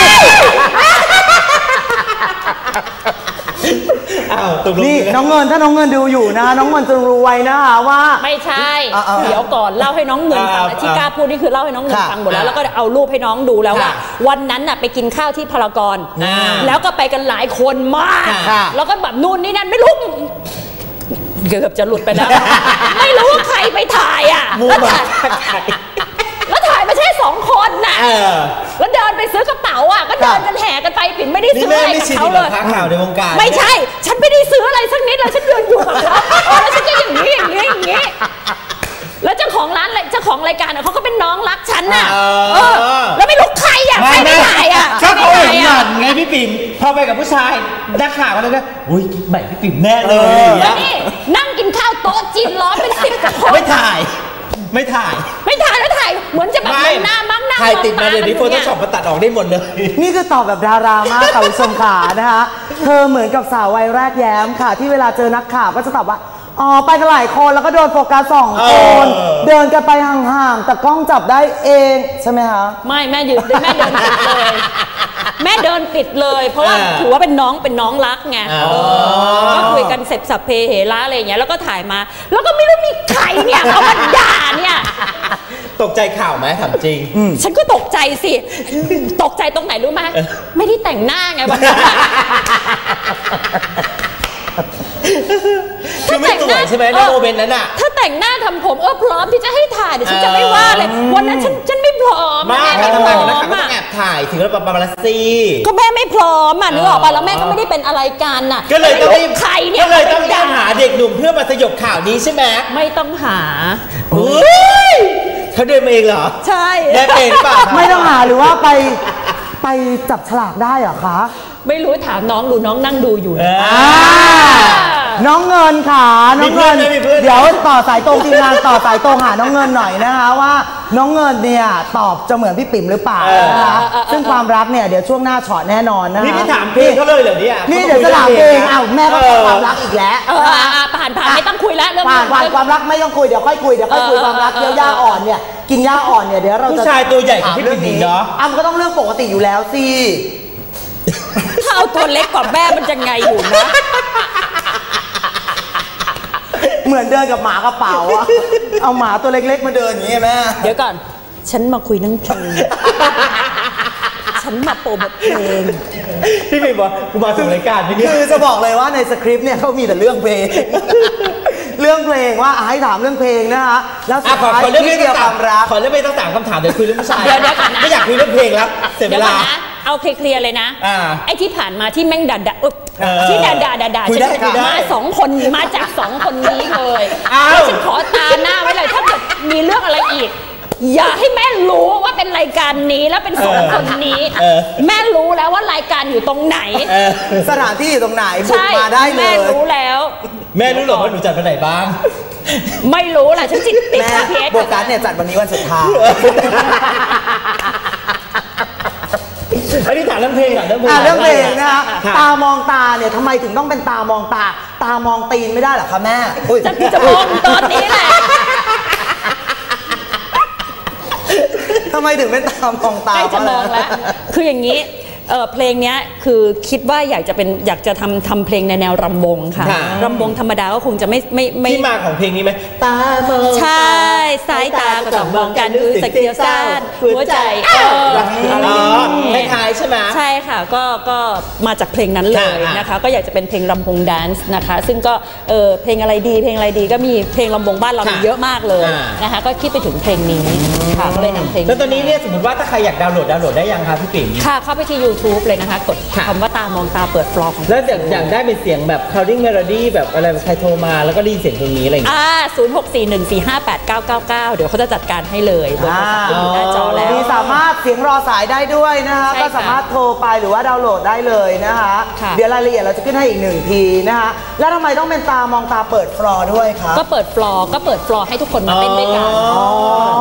นี่น้องเงินถ้าน้องเงินดูอยู่นะน้องเงินจะรู้ไว้นะคะว่าไม่ใช่อ่าๆเดี๋ยวก่อนเล่าให้น้องเงินฟังนะที่กล้าพูดนี่คือเล่าให้น้องเงินค่ะฟังหมดแล้วแล้วก็เอารูปให้น้องดูแล้วว่า วันนั้นน่ะไปกินข้าวที่พารากอนอ่าแล้วก็ไปกันหลายคนมากค่ะแล้วก็แบบนู่นนี่นั่นไม่รู้เกือบจะหลุดไปแล้ว ไม่รู้ว่าใครไปถ่ายอ่ะมูแล้วมาถ่ายแล้วถ่ายไม่ใช่สองคนน่ะเออแล้วเดินไปซื้อกระเป๋าอ่ะก็เดินกันแห่กันไปปิ่นไม่ได้นี่ซื้อแม่อะไรไม่กับชินเขากัเลบยข่าวในวงการไม่ใช่ ฉันไม่ได้ซื้ออะไรสักนิดเลย ฉันเดินอยู่กับเขาเออแล้วฉันก็อย่างนี้อย่างนี้อย่างนี้ แล้วเจ้าของร้านเจ้าของรายการเขาก็เป็นน้องรักฉันน่ะเออเออ แล้วไม่รู้ใครอ่ะ ใครไม่ถ่ายอ่ะถ้าใครเขาไม่เห็นถ่ายหอ่ะมันไงพี่ปิ่มพอไปกับผู้ชายนักข่าวก็เลยก็อุ้ยใหม่พี่ปิ่มแน่เลยอย่างแล้เงี้วย นี่นั่งกินข้าวโต๊ะจีนร้อนเป็นสิบกว่าคนไม่ถ่าย ไม่ถ่ายไม่ถ่ายแล้วถ่าย เหมือนจะแบบหน้ามั้งหน้าถ่ายติดมาเดี๋ยวนี้โฟมองโต้ตาช็อปมาตัดออกได้หมดเลยนี่คือตอบแบบดารามากค่ะคุณผู้ชมขานะคะ เธอเหมือนกับสาววัยแรกแย้มค่ะ ที่เวลาเจอนักข่าวก็จะตอบว่า อ๋อ ไปกันหลายคนแล้วก็โดนโฟกัสสองคนเออเดินกันไปห่างๆ แต่กล้องจับได้เองใช่ไหมคะไม่แม่ยืนแม่เดินปิดเลย แม่เดินปิดเลย เพราะว่าอ่าถือว่าเป็นน้องเป็นน้องรักไงอ๋อเออก็คุยกันเสร็จสับเพเหระอะไรอย่างเงี้ยแล้วก็ถ่ายมา แล้วก็ไม่รู้มีใครเนี่ยเอามาด่าเนี่ยตกใจข่าวไหมถามจริงฉันก็ตกใจสิ ตกใจตรงไหนรู้ไหมไม่ได้แต่งหน้าไงวันนั้นอะคือไม่สวยใช่ไหมในโมเมนต์นั้นอ่ะถ้าแต่งหน้าทำผมเออพร้อมที่จะให้ถ่ายเดี๋ยวฉันจะไม่ว่าเลย วันนั้นฉันฉันไม่พร้อมมาแม่ไปไม่พทำร้งานอกับนักมข่าวก็ต้อะองแอบถ่ายถึงระบบปาปารัสซี่ก็แม่ไม่พร้อมอ่ะนึกออกป่ะแล้วแม่ก็ไม่ได้เป็นอะไรกันน่ะก็เลยต้องรีบใครเนี่ยก็เลยต้องรีบหาเด็กหนุ่มเพื่อมาสยบข่าวนี้ใช่ไหมไม่ต้องหาอุ๊ยเขาเดินมาเองเหรอใช่แม่เป็นเปล่าไม่ต้องหาหรือว่าไปไปจับฉลากได้เหรอคะไม่รู้ถามน้องดูน้องนั่งดูอยู่เอนะออ่าน้องเงินค่ะน้องเงินมีเพื่อนไหมมีเพื่อนไหมเดี๋ยวต่อสายตรงทีมงานต่อสายตรงหาน้องเงินหน่อยนะคะว่าน้องเงินเนี่ยตอบจะเหมือนพี่ปิ่มหรือเปล่านะคะซึ่งความรักเนี่ยเดี๋ยวช่วงหน้าช็อตแน่นอนนะคะนี่พี่ถามเพื่อนเขาเลยเหรอเนี่ยนี่เดี๋ยวจะถามเองอ้าวแม่ก็ตอบความรักอีกแล้วเอออ่ะอ่ะผ่านผ่านไม่ต้องคุยแล้วเรื่องผ่านผ่านความรักไม่ต้องคุยเดี๋ยวค่อยคุยเดี๋ยวค่อยคุยเออความรักเออเกี่ยวหญ้าอ่อนเนี่ยกินหญ้าอ่อนเนี่ยเดี๋ยวเราจะผู้ชายตัวใหญ่กว่าพี่ถมปิ่มอีกเนอะอ้าวมันก็ต้องเรื่องปกติอยู่แล้วสิถ้าเอาตัวเล็กกว่าแม่มันจะไงอยู่นะเหมือนเดินกับหมากระเป๋าอะเอาหมาตัวเล็กๆมาเดินอย่างนี้แม่เดี๋ยวก่อน ฉันมาคุยเรื่องเพลง ฉันมาโปรโมทเพลงพี่ปิ่มบอกกูมาถึงรายการพี่เนี่ยคือจะบอกเลยว่าในสคริปต์เนี่ยเขามีแต่เรื่องเพลง เรื่องเพลงว่าอ่ะให้ถามเรื่องเพลงนะคะแล้วสุอ่ะดขอท้ายขอเรื่องเพลที่งเดียวต้คองวามรักขอเรื่องเพลงต้องสามคำถามเดี๋ยวคุยเรื่องผู้ชายเดี๋ยวเดี๋ยวก่อนนะไม่อยากคุยเรื่องเพลงแล้วเสียเวเดี๋ยวก่ลาอนนะ เอาเคลียร์ๆเลยนะอ่าไอ้ที่ผ่านมาที่แม่งด่าด่าอุ๊บเออที่ด่าด่าด่าด่าคุยฉัได้นคุยได้มาสองคนมาจากสองคนนี้เลยอ้าวแล้วฉันขอตาหน้าไว้เลยถ้าเกิดมีเรื่องอะไรอีก อย่าให้แม่รู้ว่าเป็นรายการนี้แล้วเป็นสองคนนี้เออแม่รู้แล้วว่ารายการอยู่ตรงไหนเออสถานที่อยู่ตรงไหนบุกใช่มาได้เลแม่ยรู้แล้วแม่รู้เหรอว่าหนูจัดไปไหนบ้างไม่รู้แหละฉันจิตติดแม่พีเอสโบกัสเนี่ยจัดวันนี้วันสุดท้ายอันนี้ถามเรื่องเพลงก่อนเรื่องเพลงอ่ะเรื่องเพลงนะคะค่ะตามองตาเนี่ยทำไมถึงต้องเป็นตามองตา ตามองตีนไม่ได้เหรอคะแม่อุ๊ยจะจะมองตอนนี้แหละทำไมถึงเป็นตามองตาใกล้จะมองเพราะแล้วอะไรคืออย่างนี้เออเพลงเนี้ยคือคิดว่าอยากจะเป็นอยากจะทำทำเพลงในแนวรำวงค่ะค่ะรำวงธรรมดาก็คงจะไม่ไม่ไม่ที่มาของเพลงนี้ไหมตามองใช่สายตาก็ต้องมองกันดูสกเดียวซ่านหัวใจเอออะไรอ๋ออย่างคงี้ล้ายๆใช่ไหมใช่ค่ะก็ก็มาจากเพลงนั้นเลยค่ะนะคะก็อยากจะเป็นเพลงรำวงแดนซ์นะคะซึ่งก็เออเพลงอะไรดีเพลงอะไรดีก็มีเพลงรำวงบ้านเรามีเยอะมากเลยนะคะก็คิดไปถึงเพลงนี้ค่ะก็เลยนำเพลงแล้วตอนนี้เนี่ยสมมติว่าถ้าใครอยากดาวน์โหลดดาวน์โหลดได้ยังคะพี่ปิ่มค่ะเข้าไปที่ YouTube เลยนะคะกดค่ะคำว่าตามองตาเปิดฟลอของแล้วอยากอยากได้เป็นเสียงแบบ coding melody แบบอะไรใครโทรมาแล้วก็ได้ยินเสียงตรงนี้อะไรอย่างเงี้ยอ่าศูนย์ หก สี่ หนึ่ง สี่ ห้า แปด เก้า เก้า เก้า เดี๋ยวเขาจะจัดการให้เลยเบอร์โทรศัพท์ขึ้นอยู่หน้าจอแล้วมีสามารถเสียงรอสายได้ด้วยนะคะใช่ค่ะก็สามารถโทรไปหรือว่าดาวน์โหลดได้เลยนะคะค่ะเดี๋ยวรายละเอียดเราจะขึ้นให้อีกหนึ่งทีนะคะ แล้วทำไมต้องเป็นตามองตาเปิดฟลอร์ด้วยคะก็เปิดฟลอร์ก็เปิดฟลอร์ให้ทุกคนมาเต้นด้วยกันอ๋อแบบนี้นะคะ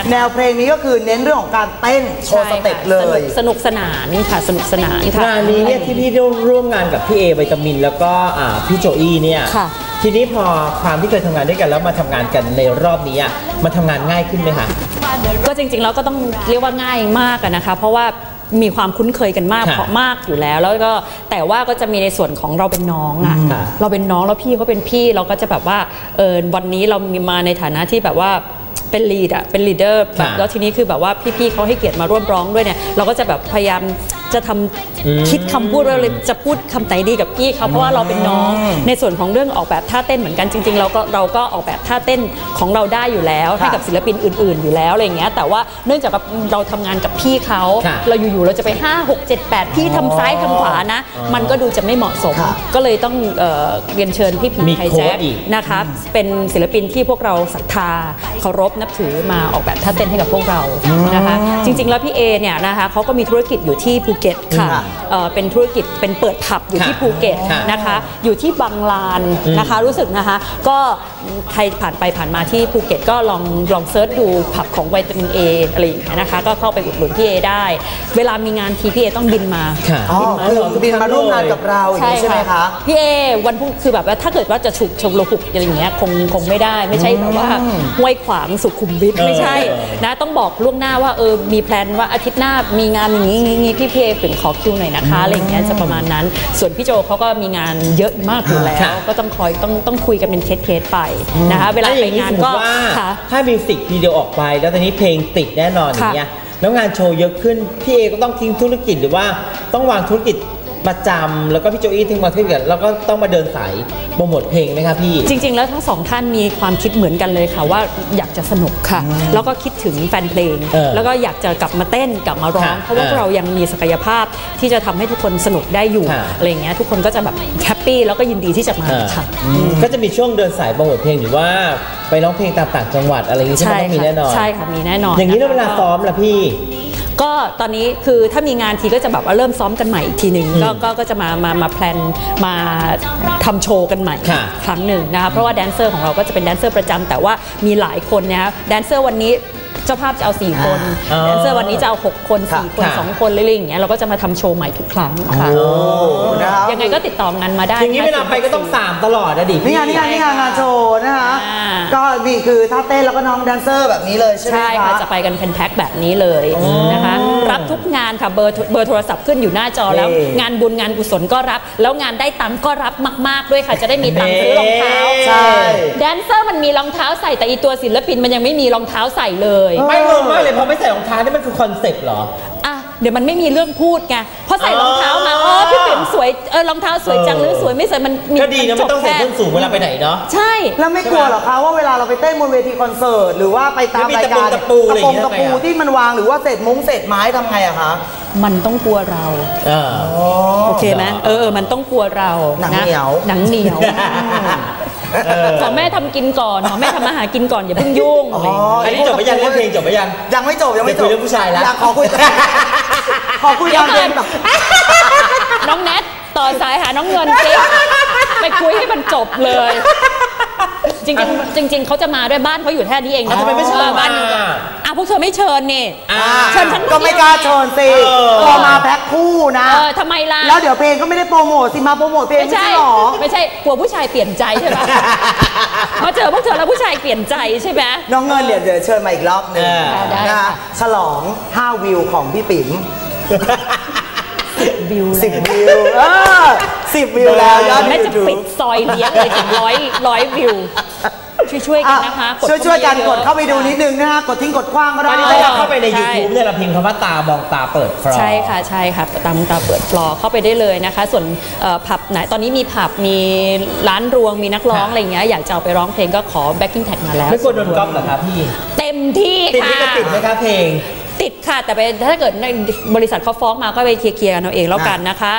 แนวเพลงนี้ก็คือเน้นเรื่องของการเต้นโชว์สเต็ปเลยสนุกสนานค่ะสนุกสนานค่ะงานนี้เนี่ยที่พี่ได้ร่วมงานกับพี่เอวิตามินแล้วก็พี่โจอี้เนี่ยทีนี้พอความที่เคยทำงานด้วยกันแล้วมาทำงานกันในรอบนี้มันทำงานง่ายขึ้นไหมคะก็จริงๆแล้วก็ต้องเรียกว่าง่ายมากนะคะเพราะว่ามีความคุ้นเคยกันมากเพราะมากอยู่แล้วแล้วก็แต่ว่าก็จะมีในส่วนของเราเป็นน้องอ่ะเราเป็นน้องแล้วพี่เขาเป็นพี่เราก็จะแบบว่าเออวันนี้เรามีมาในฐานะที่แบบว่าเป็นลีดอะเป็นลีดเดอร์แบบแล้วทีนี้คือแบบว่าพี่ๆเขาให้เกียรติมาร่วมร้องด้วยเนี่ยเราก็จะแบบพยายามจะทำคิดคำพูดเราเลยจะพูดคำไหนดีกับพี่เขาเพราะว่าเราเป็นน้องในส่วนของเรื่องออกแบบท่าเต้นเหมือนกันจริงๆเราก็เราก็ออกแบบท่าเต้นของเราได้อยู่แล้วให้กับศิลปินอื่นๆอยู่แล้วอะไรอย่างเงี้ยแต่ว่าเนื่องจากเราทำงานกับพี่เขาเราอยู่ๆเราจะไปห้า หก เจ็ด แปดพี่ทำซ้ายทำขวานะมันก็ดูจะไม่เหมาะสมก็เลยต้องเรียนเชิญพี่ผีไทยแจ๊คนะคะเป็นศิลปินที่พวกเราศรัทธาเคารพนับถือมาออกแบบท่าเต้นให้กับพวกเรานะคะจริงๆแล้วพี่เอเนี่ยนะคะเขาก็มีธุรกิจอยู่ที่ภูเก็ตค่ะเป็นธุรกิจเป็นเปิดผับอยู่ที่ภูเก็ตนะคะอยู่ที่บางลานนะคะรู้สึกนะคะก็ใครผ่านไปผ่านมาที่ภูเก็ตก็ลองลองเซิร์ชดูผับของวิตามินเออะไรอย่างเงี้ยนะคะก็เข้าไปอุดหนุนพี่เอได้เวลามีงานทีพี่เอต้องบินมาบินมาร่วมงานกับเราอย่างนี้ใช่ไหมคะพี่เอวันพุ่งคือแบบว่าถ้าเกิดว่าจะฉุกชมโลหุกอะไรอย่างเงี้ยคงคงไม่ได้ไม่ใช่แบบว่าห้วยขวางสุขุมวิทไม่ใช่นะต้องบอกล่วงหน้าว่าเออมีแพลนว่าอาทิตย์หน้ามีงานอย่างนี้งี้พี่พี่เอเป็นขอคิวหน่อยนะคะอะไรอย่างเงี้ยจะประมาณนั้นส่วนพี่โจเขาก็มีงานเยอะมากอยู่แล้วก็ต้องคอยต้องต้องคุยกันเป็นเคสเคสไปนะคะเวลาไปงานก็ถ้ามิวสิกวิดีโอออกไปแล้วตอนนี้เพลงติดแน่นอนอย่างเงี้ยแล้วงานโชว์เยอะขึ้นพี่เอก็ต้องทิ้งธุรกิจหรือว่าต้องวางธุรกิจประจำแล้วก็พี่โจอี้ทิ้งมาธุรกิจแล้วก็ต้องมาเดินสายโปรโมทเพลงไหมคะพี่จริงๆแล้วทั้งสองท่านมีความคิดเหมือนกันเลยค่ะว่าอยากจะสนุกค่ะแล้วก็คิดถึงแฟนเพลงแล้วก็อยากจะกลับมาเต้นกลับมาร้องเพราะว่าเรายังมีศักยภาพที่จะทำให้ทุกคนสนุกได้อยู่อะไรอย่างเงี้ยทุกคนก็จะแบบแฮปปี้แล้วก็ยินดีที่จะมาค่ะก็จะมีช่วงเดินสายโปรโมทเพลงหรือว่าไปร้องเพลงตามต่างจังหวัดอะไรอย่างงี้ใช่ไหมต้องมีแน่นอนใช่ค่ะมีแน่นอนอย่างนี้เวลาซ้อมล่ะพี่ก็ตอนนี้คือถ้ามีงานทีก็จะแบบว่าเริ่มซ้อมกันใหม่อีกทีหนึ่งก็ก็ก็จะมามามาแพลนมาทำโชว์กันใหม่ครั้งหนึ่งนะคะเพราะว่าแดนเซอร์ของเราก็จะเป็นแดนเซอร์ประจำแต่ว่ามีหลายคนนะคะแดนเซอร์วันนี้เจ้าภาพจะเอาสี่คนแดนเซอร์วันนี้จะเอาหกคนสี่คนสองคนเรื่อยๆอย่างเงี้ยเราก็จะมาทำโชว์ใหม่ทุกครั้งค่ะยังไงก็ติดต่องานมาได้อย่างนี้เวลาไปก็ต้องสามตลอดนะดินี่งานนี่งานนี่งานงานโชว์นะคะก็นี่คือท่าเต้นแล้วก็น้องแดนเซอร์แบบนี้เลยใช่ไหมคะใช่ค่ะจะไปกันเป็นแพ็คแบบนี้เลยนะคะรับทุกงานค่ะเบอร์เบอร์โทรศัพท์ขึ้นอยู่หน้าจอแล้วงานบุญงานกุศลก็รับแล้วงานได้ตังค์ก็รับมากๆด้วยค่ะจะได้มีตังค์ซื้อรองเท้าใช่แดนเซอร์มันมีรองเท้าใส่แต่อีตัวศิลปินมันยังไม่มีรองเท้าใส่เลยไม่งงมากเลยเพราะไม่ใส่รองเท้านี่มันคือคอนเซ็ปต์เหรออ่ะเดี๋ยวมันไม่มีเรื่องพูดไงเพราะใส่รองเท้ามาอ๋อพี่ปิ่มสวยเออรองเท้าสวยจังหรือสวยไม่สวยมันมีก็ดีนะไม่ต้องใส่ส้นสูงเวลาไปไหนเนาะใช่แล้วไม่กลัวหรอคะว่าเวลาเราไปเต้นบนเวทีคอนเสิร์ตหรือว่าไปตามรายการตะปูตะปูตะปูที่มันวางหรือว่าเศษมุ้งเศษไม้ทำไงอะคะมันต้องกลัวเราโอเคไหมเออมันต้องกลัวเราหนังเหนียวหนังเหนียวขอแม่ทำกินก่อนขอแม่ทำอาหารกินก่อนอย่าเพิ่งยุ่งอันนี้จบไปยังเพลงจบไปยังยังไม่จบยังไม่จบเรื่องผู้ชายแล้วอยากขอคุยขอคุยกันเองน้องแนทต่อสายหาน้องเงินสิไปคุยให้มันจบเลยจริงจริงจริงเขาจะมาด้วยบ้านเขาอยู่แค่นี้เองนะทำไมไม่เชิญบ้านอ่ะพวกเธอไม่เชิญนี่เชิญฉันก็ไม่กล้าเชิญสิพอมาแพ็คคู่นะเออทำไมล่ะแล้วเดี๋ยวเพลงก็ไม่ได้โปรโมทสิมาโปรโมทเพลงไม่ใช่หรอไม่ใช่กลัวผู้ชายเปลี่ยนใจใช่ไหมมาเจอพวกเธอแล้วผู้ชายเปลี่ยนใจใช่ไหมน้องเงินเดี๋ยวเดี๋ยวเชิญมาอีกรอบนึงนะฉลองห้าวิวของพี่ปิ๋มวิวสิบวิวเออสิบวิวแล้วยอดแม่จะปิดซอยเลี้ยงเลยถึงร้อยร้อยวิวช่วยๆกันนะคะช่วยๆกันกดเข้าไปดูนิดนึงนะคะกดทิ้งกดคว้างก็ได้ถ้าเราเข้าไปใน ยูทูบ เนี่ยเราพิมพ์คำว่าตามองตาเปิดฟลอร์ใช่ค่ะใช่ค่ะตามตาเปิดฟลอร์เข้าไปได้เลยนะคะส่วนผับไหนตอนนี้มีผับมีร้านรวงมีนักร้องอะไรอย่างเงี้ยอยากจะเอาไปร้องเพลงก็ขอแบ็คกิ้งแท็กมาแล้วไม่กลัวโดนก๊อปเหรอคะพี่เต็มที่ค่ะติดติดไหมคะเพลงติดค่ะแต่ถ้าเกิดในบริษัทเขาฟ้องมาก็ไปเคลียร์กันเอาเองแล้วกันนะคะ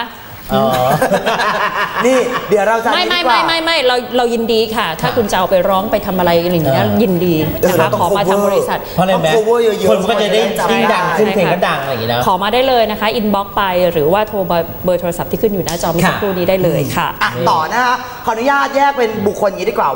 นี่เดี๋ยวเราจะไม่ไม่ไม่ไม่ไม่เราเรายินดีค่ะถ้าคุณจะเอาไปร้องไปทำอะไรอะไรอย่างเงี้ยยินดีนะคะขอมาทางบริษัทเพราะอะไรแม่คนก็จะได้ยิ่งดังขึ้นเพลงก็ดังอะไรอย่างเงี้ยขอมาได้เลยนะคะอินบ็อกซ์ไปหรือว่าโทรเบอร์โทรศัพท์ที่ขึ้นอยู่หน้าจอเมื่อสักครู่นี้ได้เลยค่ะต่อนะคะขออนุญาตแยกเป็นบุคคลอย่างนี้ดีกว่าว่า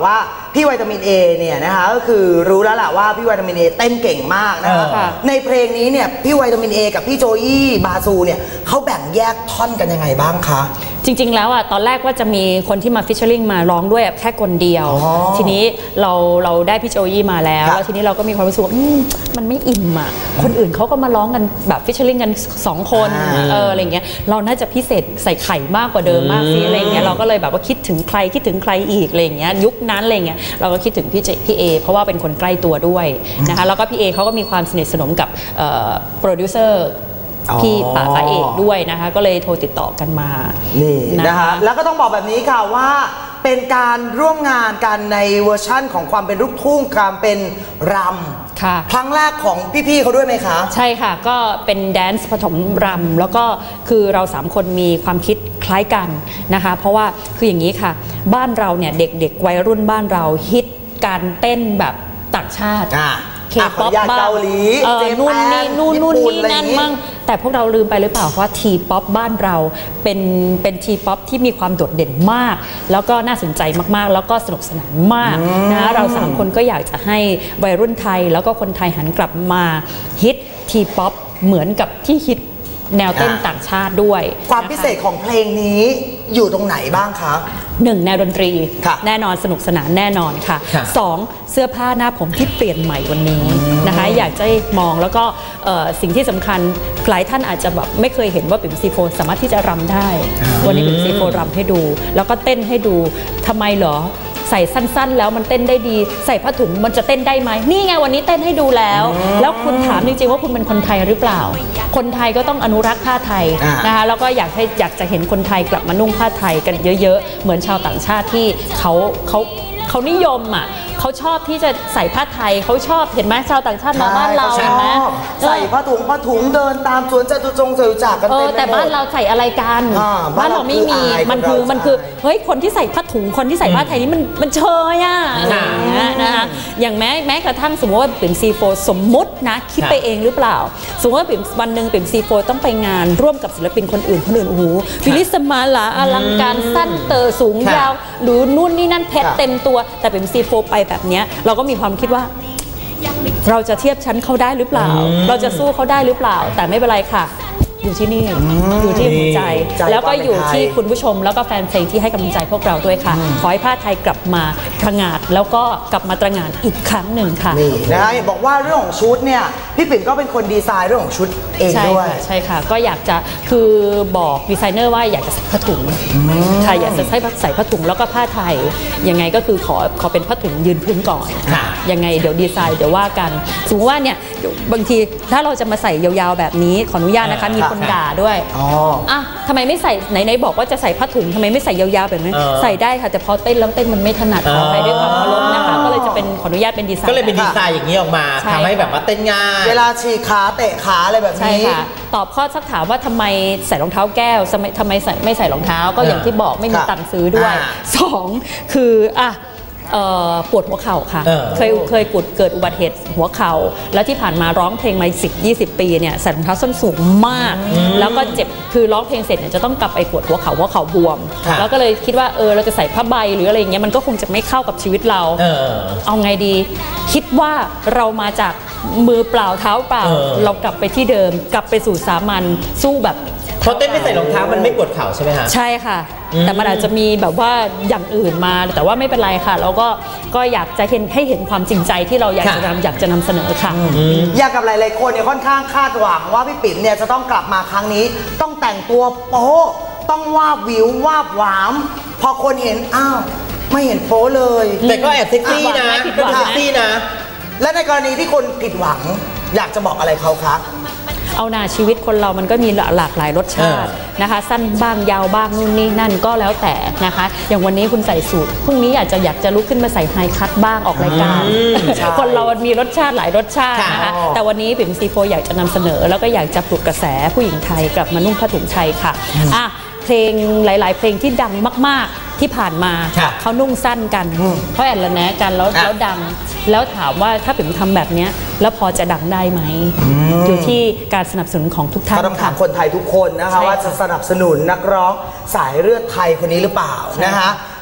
พี่วิตามิน A เนี่ยนะคะก็คือรู้แล้วแหละว่าพี่วิตามิน A เต้นเก่งมากนะคะในเพลงนี้เนี่ยพี่วิตามิน A กับพี่โจอี้บาซูเนี่ยเขาแบ่งแยกท่อนกันยังไงบ้างคะจริงๆแล้วอ่ะตอนแรกว่าจะมีคนที่มาฟิชเชอร์ลิงมาร้องด้วยแค่คนเดียวทีนี้เราเราได้พี่โจยี่มาแล้วแล้วทีนี้เราก็มีความรู้สึกว่ามันไม่อิ่มอ่ะคนอื่นเขาก็มาร้องกันแบบฟิชเชอร์ลิงกันสองคนเอออะไรเงี้ยเราน่าจะพิเศษใส่ไข่มากกว่าเดิมมากสิอะไรเงี้ยเราก็เลยแบบว่าคิดถึงใครคิดถึงใครอีกอะไรเงี้ยยุคนั้นอะไรเงี้ยเราก็คิดถึงพี่พี่เอเพราะว่าเป็นคนใกล้ตัวด้วยนะคะแล้วก็พี่เอเขาก็มีความสนิทสนมกับโปรดิวเซอร์พี่ป๋าป๋าเอกด้วยนะคะก็เลยโทรติดต่อกันมานี่นะคะแล้วก็ต้องบอกแบบนี้ค่ะว่าเป็นการร่วมงานกันในเวอร์ชั่นของความเป็นลูกทุ่งการเป็นรำค่ะครั้งแรกของพี่ๆเขาด้วยไหมคะใช่ค่ะก็เป็นแดนซ์ผสมรำแล้วก็คือเราสามคนมีความคิดคล้ายกันนะคะเพราะว่าคืออย่างนี้ค่ะบ้านเราเนี่ยเด็กๆวัยรุ่นบ้านเราฮิตการเต้นแบบต่างชาติเคป๊อปบ้างเออนู่นนี่นู่นนู่นนี่นั่นมั่งแต่พวกเราลืมไปหรือเปล่าว่าทีป๊อปบ้านเราเป็นเป็นทีป๊อปที่มีความโดดเด่นมากแล้วก็น่าสนใจมากๆแล้วก็สนุกสนานมากนะเราสามคนก็อยากจะให้วัยรุ่นไทยแล้วก็คนไทยหันกลับมาฮิตทีป๊อปเหมือนกับที่ฮิตแนวเต้นต่างชาติด้วยความพิเศษของเพลงนี้อยู่ตรงไหนบ้างคะหนึ่งแนวดนตรีแน่นอนสนุกสนานแน่นอนค่ะสองเสื้อผ้าหน้าผมที่เปลี่ยนใหม่วันนี้นะคะอยากจะมองแล้วก็สิ่งที่สำคัญหลายท่านอาจจะแบบไม่เคยเห็นว่าปิ่มซีโฟสามารถที่จะรำได้วันนี้ปิ่มซีโฟรำให้ดูแล้วก็เต้นให้ดูทำไมเหรอใส่สั้นๆแล้วมันเต้นได้ดีใส่ผ้าถุงมันจะเต้นได้ไหมนี่ไงวันนี้เต้นให้ดูแล้วแล้วคุณถามจริงๆว่าคุณเป็นคนไทยหรือเปล่าคนไทยก็ต้องอนุรักษ์ผ้าไทยนะคะแล้วก็อยากให้อยากจะเห็นคนไทยกลับมานุ่งผ้าไทยกันเยอะๆเหมือนชาวต่างชาติที่เขาเขาเขานิยมอ่ะเขาชอบที่จะใส่ผ้าไทยเขาชอบเห็นไหมชาวต่างชาติมาบ้านเราเห็นไหมใส่ผ้าถุงผ้าถุงเดินตามสวนจตุจงจตุจักรกันเต็มไปหมดแต่บ้านเราใส่อะไรกันบ้านเราไม่มีมันคือมันคือเฮ้ยคนที่ใส่ผ้าถุงคนที่ใส่ผ้าไทยนี่มันมันเชยอ่ะอะไรอย่างเงี้ยนะคะอย่างแม้แม้กระทั่งสมมติว่าปิ่มซีโฟสมมุตินะคิดไปเองหรือเปล่าสมมติว่าปิ่มวันหนึ่งปิ่มซีโฟต้องไปงานร่วมกับศิลปินคนอื่นคนอื่นโอ้โหฟิลิสมาลาอลังการสั้นเตอสูงยาวหรือนู่นนี่นั่นเพชรเต็มตัวแต่ปิ่มซีโฟไปแบบนี้เราก็มีความคิดว่าเราจะเทียบชั้นเขาได้หรือเปล่าเราจะสู้เขาได้หรือเปล่าแต่ไม่เป็นไรค่ะอยู่ที่นี่อยู่ที่หัวใจแล้วก็อยู่ที่คุณผู้ชมแล้วก็แฟนเพลงที่ให้กำลังใจพวกเราด้วยค่ะขอให้ผ้าไทยกลับมาตระหง่านแล้วก็กลับมาตระหง่านอีกครั้งหนึ่งค่ะนี่นะบอกว่าเรื่องของชุดเนี่ยพี่ปิ่นก็เป็นคนดีไซน์เรื่องของชุดเองด้วยใช่ค่ะก็อยากจะคือบอกดีไซเนอร์ว่าอยากจะใส่ผ้าถุงค่ะอยากจะใส่ใส่ผ้าถุงแล้วก็ผ้าไทยยังไงก็คือขอขอเป็นผ้าถุงยืนพื้นก่อนยังไงเดี๋ยวดีไซน์เดี๋ยวว่ากันสมมติว่าเนี่ยบางทีถ้าเราจะมาใส่ยาวๆแบบนี้ขออนุญาตนะคะมีคนด่าด้วยอ๋ออ่ะทำไมไม่ใส่ไหนๆบอกว่าจะใส่ผ้าถุงทำไมไม่ใส่ยาวๆแบบนี้ใส่ได้ค่ะแต่พอเต้นแล้วเต้นมันไม่ถนัดขอไปด้วยความเคารพนะคะก็เลยจะเป็นขออนุญาตเป็นดีไซน์ก็เลยเป็นดีไซน์อย่างนี้ออกมาทำให้แบบว่าเต้นง่ายเวลาฉีกขาเตะขาอะไรแบบนี้ใช่ค่ะตอบข้อสักถามว่าทำไมใส่รองเท้าแก้วทำไมใส่ไม่ใส่รองเท้าก็อย่างที่บอกไม่มีตังค์ซื้อด้วยสองคืออ่ะปวดหัวเข่าค่ะเคยเคยกุดเกิดอุบัติเหตุหัวเข่าแล้วที่ผ่านมาร้องเพลงมาสิบยี่สิบปีเนี่ยใส่รองเท้าส้นสูงมากแล้วก็เจ็บคือร้องเพลงเสร็จเนี่ยจะต้องกลับไปปวดหัวเข่าหัวเข่าบวมแล้วก็เลยคิดว่าเออเราจะใส่ผ้าใบหรืออะไรอย่างเงี้ยมันก็คงจะไม่เข้ากับชีวิตเราเอาไงดีคิดว่าเรามาจากมือเปล่าเท้าเปล่าเรากลับไปที่เดิมกลับไปสู่สามัญสู้แบบพอเต้นไม่ใส่รองเท้ามันไม่ปวดเข่าใช่ไหมคะใช่ค่ะแต่มันอาจจะมีแบบว่าอย่างอื่นมาแต่ว่าไม่เป็นไรค่ะเราก็ก็อยากจะเห็นให้เห็นความจริงใจที่เราอยากจะนำอยากจะนำเสนอค่ะอยากกับหลายๆคนเนี่ยค่อนข้างคาดหวังว่าพี่ปิ่นเนี่ยจะต้องกลับมาครั้งนี้ต้องแต่งตัวโป๊ะต้องวาบวิววาบหวามพอคนเห็นอ้าวไม่เห็นโป๊เลยแต่ก็แอบเซ็กซี่นะก็เซ็กซี่นะและในกรณีที่คนผิดหวังอยากจะบอกอะไรเขาคะเอาหน้าชีวิตคนเรามันก็มีหลากหลายรสชาตินะคะสั้นบ้างยาวบ้างนู่นนี่นั่นก็แล้วแต่นะคะอย่างวันนี้คุณใส่สูทพรุ่งนี้อาจจะอยากจะลุกขึ้นมาใส่ไฮคัทบ้างออกรายการคนเรามีรสชาติหลายรสชาตินะคะแต่วันนี้ปิ่มซีโฟอยากจะนำเสนอแล้วก็อยากจะปลุกกระแสผู้หญิงไทยกลับมานุ่งผ้าถุงไทยค่ะอ่ะเพลงหลายๆเพลงที่ดังมากๆที่ผ่านมาเขานุ่งสั้นกันเขาแอนละแนะกันแล้วแล้วดังแล้วถามว่าถ้าปิ่มทำแบบนี้แล้วพอจะดังได้ไหมอยู่ที่การสนับสนุนของทุกท่านก็ต้องถามคนไทยทุกคนนะคะว่าจะสนับสนุนนักร้องสายเลือดไทยคนนี้หรือเปล่านะคะ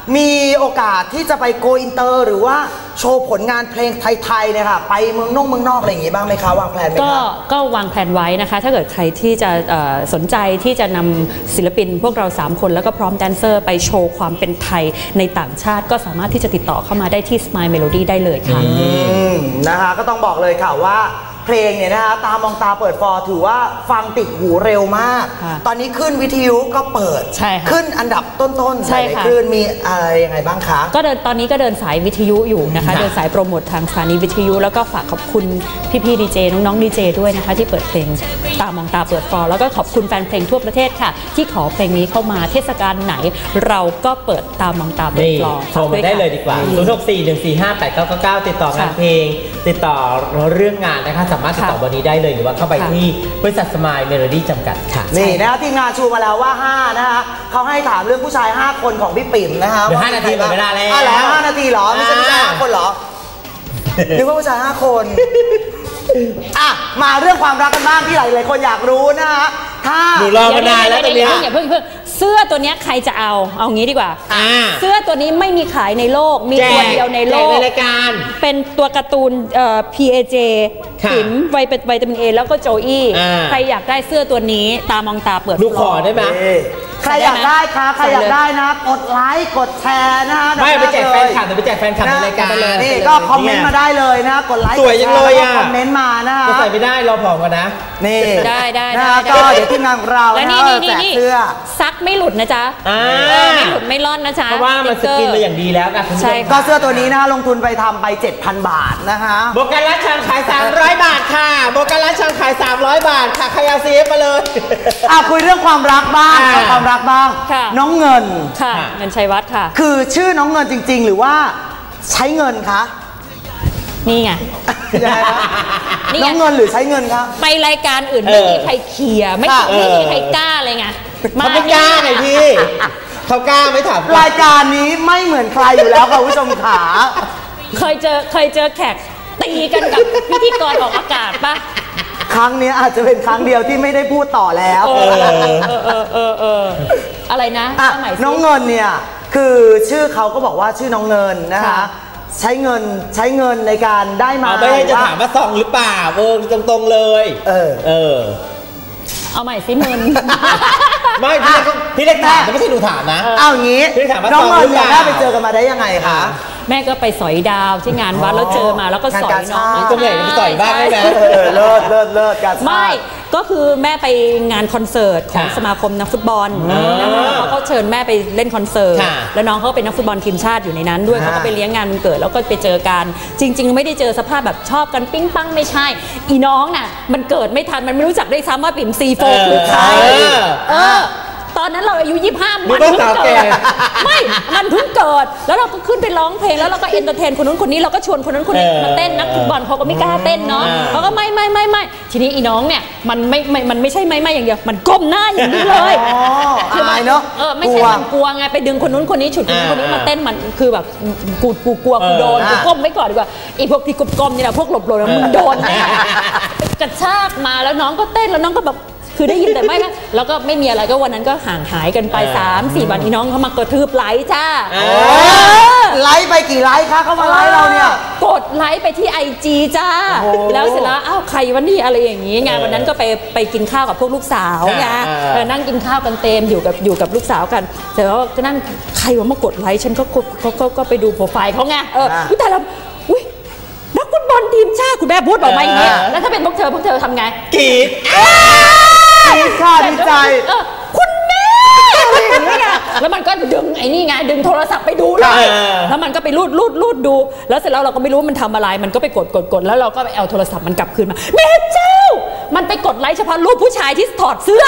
มีโอกาสที่จะไปโกอินเตอร์หรือว่าโชว์ผลงานเพลงไทยๆเนี่ยค่ะไปเมืองนอกเมืองนอกอะไรอย่างงี้บ้างไหมคะวางแผนไหมคะก็ก็วางแผนไว้นะคะถ้าเกิดใครที่จะสนใจที่จะนำศิลปินพวกเราสามคนแล้วก็พร้อมแดนเซอร์ไปโชว์ความเป็นไทยในต่างชาติก็สามารถที่จะติดต่อเข้ามาได้ที่ Smile Melody ได้เลยค่ะนะคะก็ต้องบอกเลยค่ะว่าเพลงเนี่ยนะคะตามองตาเปิดฟอร์ถือว่าฟังติดหูเร็วมากตอนนี้ขึ้นวิทยุก็เปิดขึ้นอันดับต้นๆใช่ค่ะขึ้นมีอะไรยังไงบ้างคะก็เดินตอนนี้ก็เดินสายวิทยุอยู่นะคะเดินสายโปรโมททางสถานีวิทยุแล้วก็ฝากขอบคุณพี่ๆดีเจน้องๆดีเจด้วยนะคะที่เปิดเพลงตามองตาเปิดฟอร์แล้วก็ขอบคุณแฟนเพลงทั่วประเทศค่ะที่ขอเพลงนี้เข้ามาเทศกาลไหนเราก็เปิดตามองตาเปิดฟอร์โทรมาได้เลยดีกว่าศูนย์ หก สี่ หนึ่ง สี่ ห้า แปด เก้า เก้า เก้าติดต่องานเพลงติดต่อเรื่องงานนะคะสามารถติดต่อวันนี้ได้เลยหรือว่าเข้าไปที่บริษัทสมายเมโลดี้จำกัดค่ะนี่นะคะทีมงานชูมาแล้วว่าห้านะคะเขาให้ถามเรื่องผู้ชายห้าคนของพี่ปิ๋มนะคะเดี๋ยวห้านาทีหมดเวลาแล้วอ๋อเหรอห้านาทีเหรอไม่ใช่ผู้ชายห้าคนเหรอนึกว่าผู้ชายห้าคนอ่ะมาเรื่องความรักกันบ้างที่หลายๆคนอยากรู้นะคะถ้าหนูรอมานานแล้วตัวเนี้ยอย่าเพิ่งเพิ่งเสื้อตัวนี้ใครจะเอาเอางี้ดีกว่าเสื้อตัวนี้ไม่มีขายในโลกมีตัวเดียวในโลกในรายการเป็นตัวการ์ตูนเอ่อ พี เอ เจ ปิ๋มไวเป็นวิตามิน เอ แล้วก็โจอี้ใครอยากได้เสื้อตัวนี้ตามองตาเปิดดูขอได้ไหมใครอยากได้คะใครอยากได้นะกดไลค์กดแชร์นะไม่ไปแจกแฟนคลับไปแจกแฟนคลับในรายการเลยนี่ก็คอมเมนต์มาได้เลยนะกดไลค์สวยยังเลยอ่ะคอมเมนต์มานะก็ใส่ไม่ได้รอผอมกันนะนี่ได้ได้นะก็เดี๋ยวทีมงานของเราแล้วนี่นี่นี่เสื้อซักไม่หลุดนะจ๊ะไม่หลุดไม่ร่อนนะจ๊ะเพราะว่ามันสกินมาอย่างดีแล้วนะใช่ก็เสื้อตัวนี้นะคะลงทุนไปทำไป เจ็ดพัน บาทนะคะโบกันรัชชังขายสามร้อยบาทค่ะโบกันรัชชังขายสามร้อยบาทค่ะใครเอาซีเอฟมาเลยอ่ะคุยเรื่องความรักบ้างความรักบ้างน้องเงินค่ะเงินชัยวัฒน์ค่ะคือชื่อน้องเงินจริงๆหรือว่าใช้เงินคะนี่ไงน้องเงินหรือใช้เงินคะไปรายการอื่นไม่มีใครเคลียร์ไม่ไม่มีใครกล้าเลยไงเขาไม่กล้าไงพี่เขากล้าไม่ถามรายการนี้ไม่เหมือนใครอยู่แล้วค่ะผู้ชมขาเคยเจอเคยเจอแขกตีกันกับพิธีกรออกอากาศปะครั้งนี้อาจจะเป็นครั้งเดียวที่ไม่ได้พูดต่อแล้วเออเออเออเอออะไรนะน้องเงินเนี่ยคือชื่อเขาก็บอกว่าชื่อน้องเงินนะคะใช้เงินใช้เงินในการได้มาไม่ได้จะถามว่าซองหรือเปล่าเออตรงๆเลยเออเออเอาใหม่สิมึนไม่พี่พี่เล็กถามไม่ใช่หนูถามนะเอาอย่างนี้น้องเงินเนี่ยได้ไปเจอกันมาได้ยังไงคะแม่ก็ไปสอยดาวที่งานวัดแล้วเจอมาแล้วก็สอยน้องตรงไหนไปสอยบ้างได้ไหมเลิศเลิศเลิศกันไม่ก็คือแม่ไปงานคอนเสิร์ตของสมาคมนักฟุตบอลนะคะเขาเชิญแม่ไปเล่นคอนเสิร์ตแล้วน้องเขาเป็นนักฟุตบอลทีมชาติอยู่ในนั้นด้วยเขาก็ไปเลี้ยงงานวันเกิดแล้วก็ไปเจอกันจริงๆไม่ได้เจอสภาพแบบชอบกันปิ้งปังไม่ใช่อีน้องน่ะมันเกิดไม่ทันมันไม่รู้จักได้ซ้ำว่าปิ่มซีโฟคือใครเออตอนนั้นเราอายุยี่สิบห้ามันเพิ่งเกิดไม่มันเพิ่งเกิดแล้วเราก็ขึ้นไปร้องเพลงแล้วเราก็เอนเตอร์เทนคนนู้นคนนี้เราก็ชวนคนนั้นคนนี้มาเต้นนักฟุตบอลเขาก็ไม่กล้าเต้นเนาะเขาก็ไม่ไม่ไม่ไม่ทีนี้อีน้องเนี่ยมันไม่ไม่มันไม่ใช่ไม่ไม่อย่างเดียวมันก้มหน้าอย่างนี้เลยคือมันเนาะเออไม่ใช่มันกลัวไงไปดึงคนนู้นคนนี้ฉุดคนนู้นคนนี้มาเต้นมันคือแบบกูกูกลัวกูโดนกูก้มไว้ก่อนดีกว่าไอ้พวกที่ก้มๆนี่แหละพวกหลบๆมึงโดนกระชากมาแล้วน้องก็เต้นแล้วน้องก็แบบคือได้ยินแต่ไม่นะแล้วก็ไม่มีอะไรก็วันนั้นก็ห่างหายกันไป สาม สี่ วันอีน้องเขามากระทืบไลค์จ้าไลค์ไปกี่ไลค์คะเขามาไลค์เราเนี่ยกดไลค์ไปที่ ไอ จี จ้าแล้วเสร็จแล้วอ้าวใครวันนี้อะไรอย่างงี้งานวันนั้นก็ไปไปกินข้าวกับพวกลูกสาวไงนั่งกินข้าวกันเต็มอยู่กับอยู่กับลูกสาวกันเสร็จแล้วก็นั่งใครว่ามากดไลค์ฉันก็ก็ก็ไปดูโปรไฟล์เขาไงเออแต่เราอุ้ยนักฟุตบอลทีมชาติคุณแม่พูดบอกมาอย่างนี้แล้วถ้าเป็นพวกเธอพวกเธอทำไงกรี๊ดดีค่ะดีใจคุณแม่แล้วมันก็ดึงไอ้นี่ไงดึงโทรศัพท์ไปดูเลยแล้วมันก็ไปรูดรูดรูดดูแล้วเสร็จแล้วเราก็ไม่รู้มันทำอะไรมันก็ไปกดกดกดแล้วเราก็ไปเอาโทรศัพท์มันกลับคืนมาแม่เจ้ามันไปกดไลค์เฉพาะรูปผู้ชายที่ถอดเสื้อ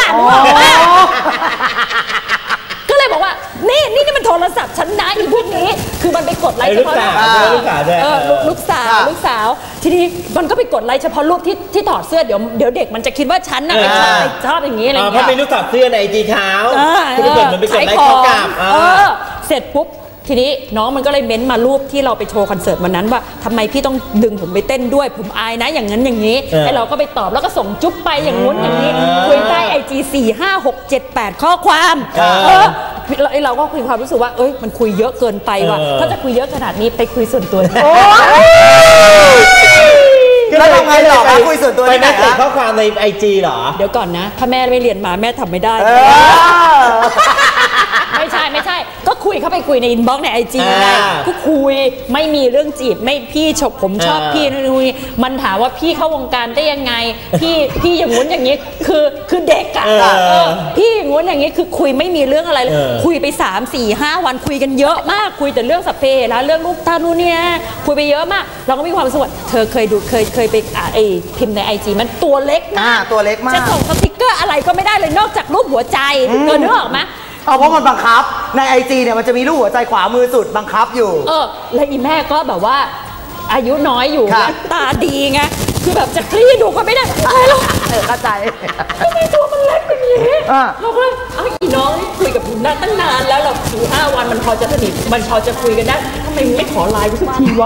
ก็เลยบอกว่านี่นี่นี่มันโทรศัพท์ฉันนะอีพวกนี้คือมันไปกดไลค์เฉพาะลูกสาวลูกสาวลูกสาวทีนี้มันก็ไปกดไลค์เฉพาะรูปที่ที่ถอดเสื้อเดี๋ยวเดี๋ยวเด็กมันจะคิดว่าฉันน่ะชอบชอบอย่างนี้อะไรอย่างเงี้ยเพราะเป็นรูปถอดเสื้อในจีเท้าคือเกิดมันไปกดไลค์เขากลับเสร็จปุ๊บทีนี้น้องมันก็เลยเม้นมารูปที่เราไปโชว์คอนเสิร์ตวันนั้นว่าทำไมพี่ต้องดึงผมไปเต้นด้วยผมอายนะอย่างนั้นอย่างนี้ไอ้เราก็ไปตอบแล้วก็ส่งจุ๊บไปอย่างนู้นอย่างนี้คุยใต้ไอจีสี่ห้าหกเจ็ดแปดข้อความเออไอเราก็มีความรู้สึกว่าเอ้ยมันคุยเยอะเกินไปว่ะถ้าจะคุยเยอะขนาดนี้ไปคุยส่วนตัวแล้วทำไงหรอคุยส่วนตัวไปนั่งเขียนข้อความในไอจีเหรอเดี๋ยวก่อนนะถ้าแม่ไม่เรียนมาแม่ทำไม่ได้ไม่ใช่ไม่ใช่ก็คุยเข้าไปคุยในอินบ็อกซ์ในไอจีนะก็คุยไม่มีเรื่องจีบไม่พี่ชอบผมชอบพี่นู่นนี่มันถามว่าพี่เข้าวงการได้ยังไงพี่พี่อย่างงู้นอย่างนี้คือคือเด็กอะพี่อย่างงู้นอย่างนี้คือคุยไม่มีเรื่องอะไรเลยคุยไปสามสี่ห้าวันคุยกันเยอะมากคุยแต่เรื่องสเปรย์แล้วเรื่องลูกตานู่นเนี่ยคุยไปเยอะมากเราก็มีความรู้สึกว่าเธอเคยดูเคยเคยไปอ่านไอพิมพ์ในไอจีมันตัวเล็กมากตัวเล็กมากจะส่งสติ๊กเกอร์อะไรก็ไม่ได้เลยนอกจากรูปหัวใจเธอนึกออกไหมเอาเพราะมันบังคับในไอจีเนี่ยมันจะมีรูปหัวใจขวามือสุดบังคับอยู่เออแล้วอีแม่ก็แบบว่าอายุน้อยอยู่ตาดีไงคือแบบจะคลี่ดูก็ไม่ได้ใช่หรอเออเข้าใจทำไมตัวมันเล็กแบบนี้เราก็เลยเอาอีน้องคุยกับผมได้ตั้งนานแล้วเราสี่ห้าวันมันพอจะสนิทมันพอจะคุยกันได้ทำไมไม่ขอไลน์กูสักทีวะ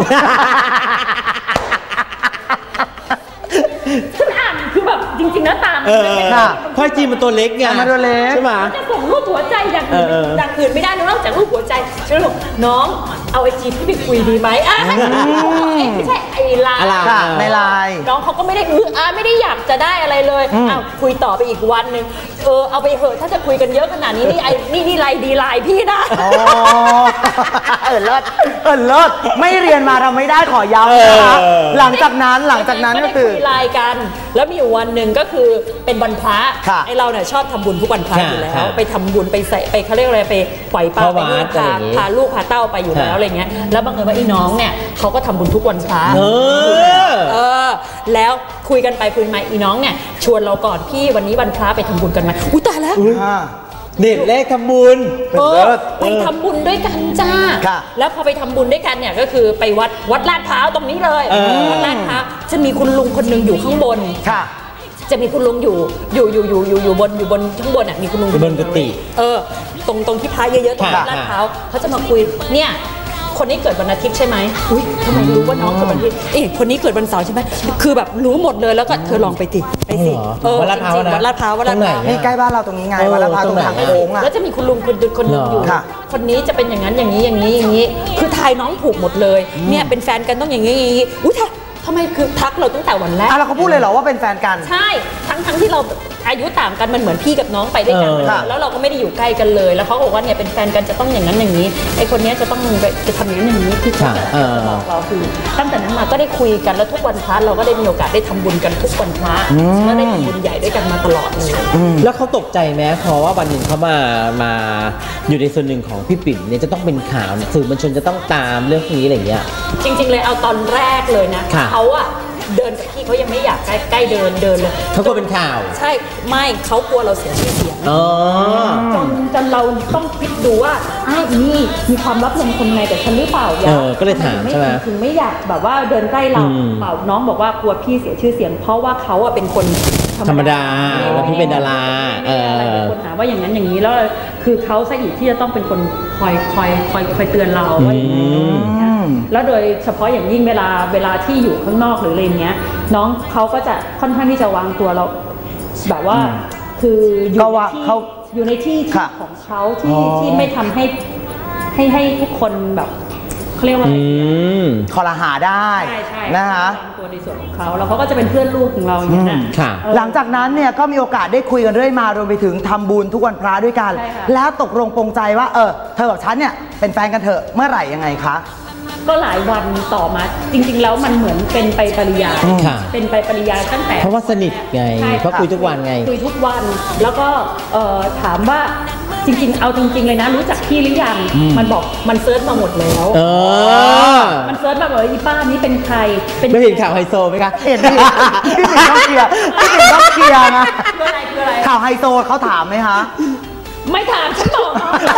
ฉันอ่านคือแบบจริงๆนะตามค่ะเพราะจีมันตัวเล็กไงมันตัวเล็กใช่ไหมจะส่งรูปหัวใจอย่างอื่นอย่างอื่นไม่ได้นอกจากรูปหัวใจฉันบอกน้องเอาไอจีที่ไปคุยดีไหมอ่ะไม่ใช่ไอไลน์ในไลน์น้องเขาก็ไม่ได้เอออ่ะไม่ได้อยากจะได้อะไรเลยอ้าวคุยต่อไปอีกวันหนึ่งเออเอาไปเหอะถ้าจะคุยกันเยอะขนาดนี้นี่ไอนี่นี่ไลน์ดีไลน์พี่นะอ๋อเออเลิศเออเลิศไม่เรียนมาทำไม่ได้ขอย้ำนะคะหลังจากนั้นหลังจากนั้นก็คือคุยไลน์กันแล้วมีอยู่วันหนึ่งก็คือเป็นวันพระไอเราเนี่ยชอบทำบุญทุกวันพระอยู่แล้วไปทำบุญไปใส่ไปเขาเรียกอะไรไปปล่อยปลาไปพาพาลูกพาเต้าไปอยู่แล้วอะไรเงี้ยแล้วบังเอิญว่าไอ้น้องเนี่ยเขาก็ทำบุญทุกวันพระเออเออแล้วคุยกันไปคุยมาอีน้องเนี่ยชวนเราก่อนพี่วันนี้วันพระไปทำบุญกันไหมอุ้ยตายแล้วเด็ดแรกทำบุญเออไปทำบุญด้วยกันจ้าแล้วพอไปทำบุญด้วยกันเนี่ยก็คือไปวัดวัดลาดพร้าวตรงนี้เลยวัดลาดพร้าวจะมีคุณลุงคนนึงอยู่ข้างบนจะมีคุณลุงอยู่อยู่อยู่อยู่อยู่อยู่บนอยู่บนข้างบนอ่ะมีคุณลุงบนกุฏิเออตรงตรงที่พระเยอะๆตรงลาดพร้าวเขาจะมาคุยเนี่ยคนนี้เกิดวันอาทิตย์ใช่ไหมอุ้ยทำไมรู้ว่าน้องเกิดวันอาทิตย์เอ๊ะคนนี้เกิดวันเสาร์ใช่ไหมคือแบบรู้หมดเลยแล้วก็เธอลองไปติไปสิเออวัดลาดพร้าวนะวัดลาดพร้าววัดลาดพร้าวนี่ใกล้บ้านเราตรงนี้ไงวัดลาดพร้าวตรงทางโค้งอ่ะแล้วจะมีคุณลุงคนคนนึงอยู่คนนี้จะเป็นอย่างนั้นอย่างนี้อย่างนี้อย่างนี้คือทายน้องถูกหมดเลยเนี่ยเป็นแฟนกันต้องอย่างนี้อย่างนี้อุ้ยทำไมคือทักเราตั้งแต่วันแรกเราเขาพูดเลยเหรอว่าเป็นแฟนกันใช่ทั้งทั้งที่เราอายุต่างกันมันเหมือนพี่กับน้องไปด้วยกันแล้วเราก็ไม่ได้อยู่ใกล้กันเลยแล้วเขาบอกว่าเนี่ยเป็นแฟนกันจะต้องอย่างนั้นอย่างนี้ไอคนนี้จะต้องจะทำอย่างนั้นอย่างนี้คือเขาจะบอกเราคือตั้งแต่นั้นมาก็ได้คุยกันแล้วทุกวันพระเราก็ได้มีโอกาสได้ทำบุญกันทุกวันพระก็ได้ทำบุญใหญ่ด้วยกันมาตลอดเลยแล้วเขาตกใจไหมเพราะว่าวันหนึ่งเขามามาอยู่ในส่วนหนึ่งของพี่ปิ่นเนี่ยจะต้องเป็นข่าวสื่อมวลชนจะต้องตามเรื่องนี้อะไรอย่างเงี้ยจริงๆเลยเอาตอนแรกเลยนะเขาอะเดินกับพี่เขายังไม่อยากใกล้ใกล้เดินเดินเลยเขากลัวเป็นข่าวใช่ไม่เขากลัวเราเสียชื่อเสียงจนจนเราต้องคิดดูว่าอ้าวนี่มีความลับลงคนในแต่ฉันหรือเปล่าเออก็เลยถามใช่ไหมถึงไม่อยากแบบว่าเดินใกล้เราเปล่าน้องบอกว่ากลัวพี่เสียชื่อเสียงเพราะว่าเขาอะเป็นคนธรรมดาแล้วพี่เป็นดาราเออคนหาว่าอย่างนั้นอย่างนี้แล้วคือเขาซะอีกที่จะต้องเป็นคนคอยคอยคอยคอยเตือนเราว่าอย่างนี้แล้วโดยเฉพาะอย่างยิ่งเวลาเวลาที่อยู่ข้างนอกหรืออะไรเงี้ยน้องเขาก็จะค่อนข้างที่จะวางตัวเราแบบว่าคืออยู่ในที่อยู่ในที่ของเขาที่ที่ไม่ทำให้ให้ให้ทุกคนแบบเขาเรียกว่าคอรหาได้นะคะตัวในส่วนของเขาแล้วเขาก็จะเป็นเพื่อนลูกของเราอย่างนี้นะหลังจากนั้นเนี่ยก็มีโอกาสได้คุยกันเรื่อยมารวมไปถึงทำบุญทุกวันพระด้วยกันแล้วตกลงปรงใจว่าเออเธอกับฉันเนี่ยเป็นแฟนกันเถอะเมื่อไหร่ยังไงคะก็หลายวันต่อมาจริงๆแล้วมันเหมือนเป็นไปปริยายเป็นไปปริยายตั้งแต่เพราะว่าสนิทไงเพราะคุยทุกวันไงคุยทุกวันแล้วก็ถามว่าจริงๆเอาจริงๆเลยนะรู้จักพี่หรือยังมันบอกมันเซิร์ชมาหมดแล้วมันเซิร์ชมาบอกว่าอีป้านี้เป็นใครเป็นไม่เห็นข่าวไฮโซไหมคะเห็นพี่พี่ปิ่นต้องเคลียร์พี่ปิ่นต้องเคลียร์นะคืออะไรคืออะไรข่าวไฮโซเขาถามไหมคะไม่ถามฉันบอก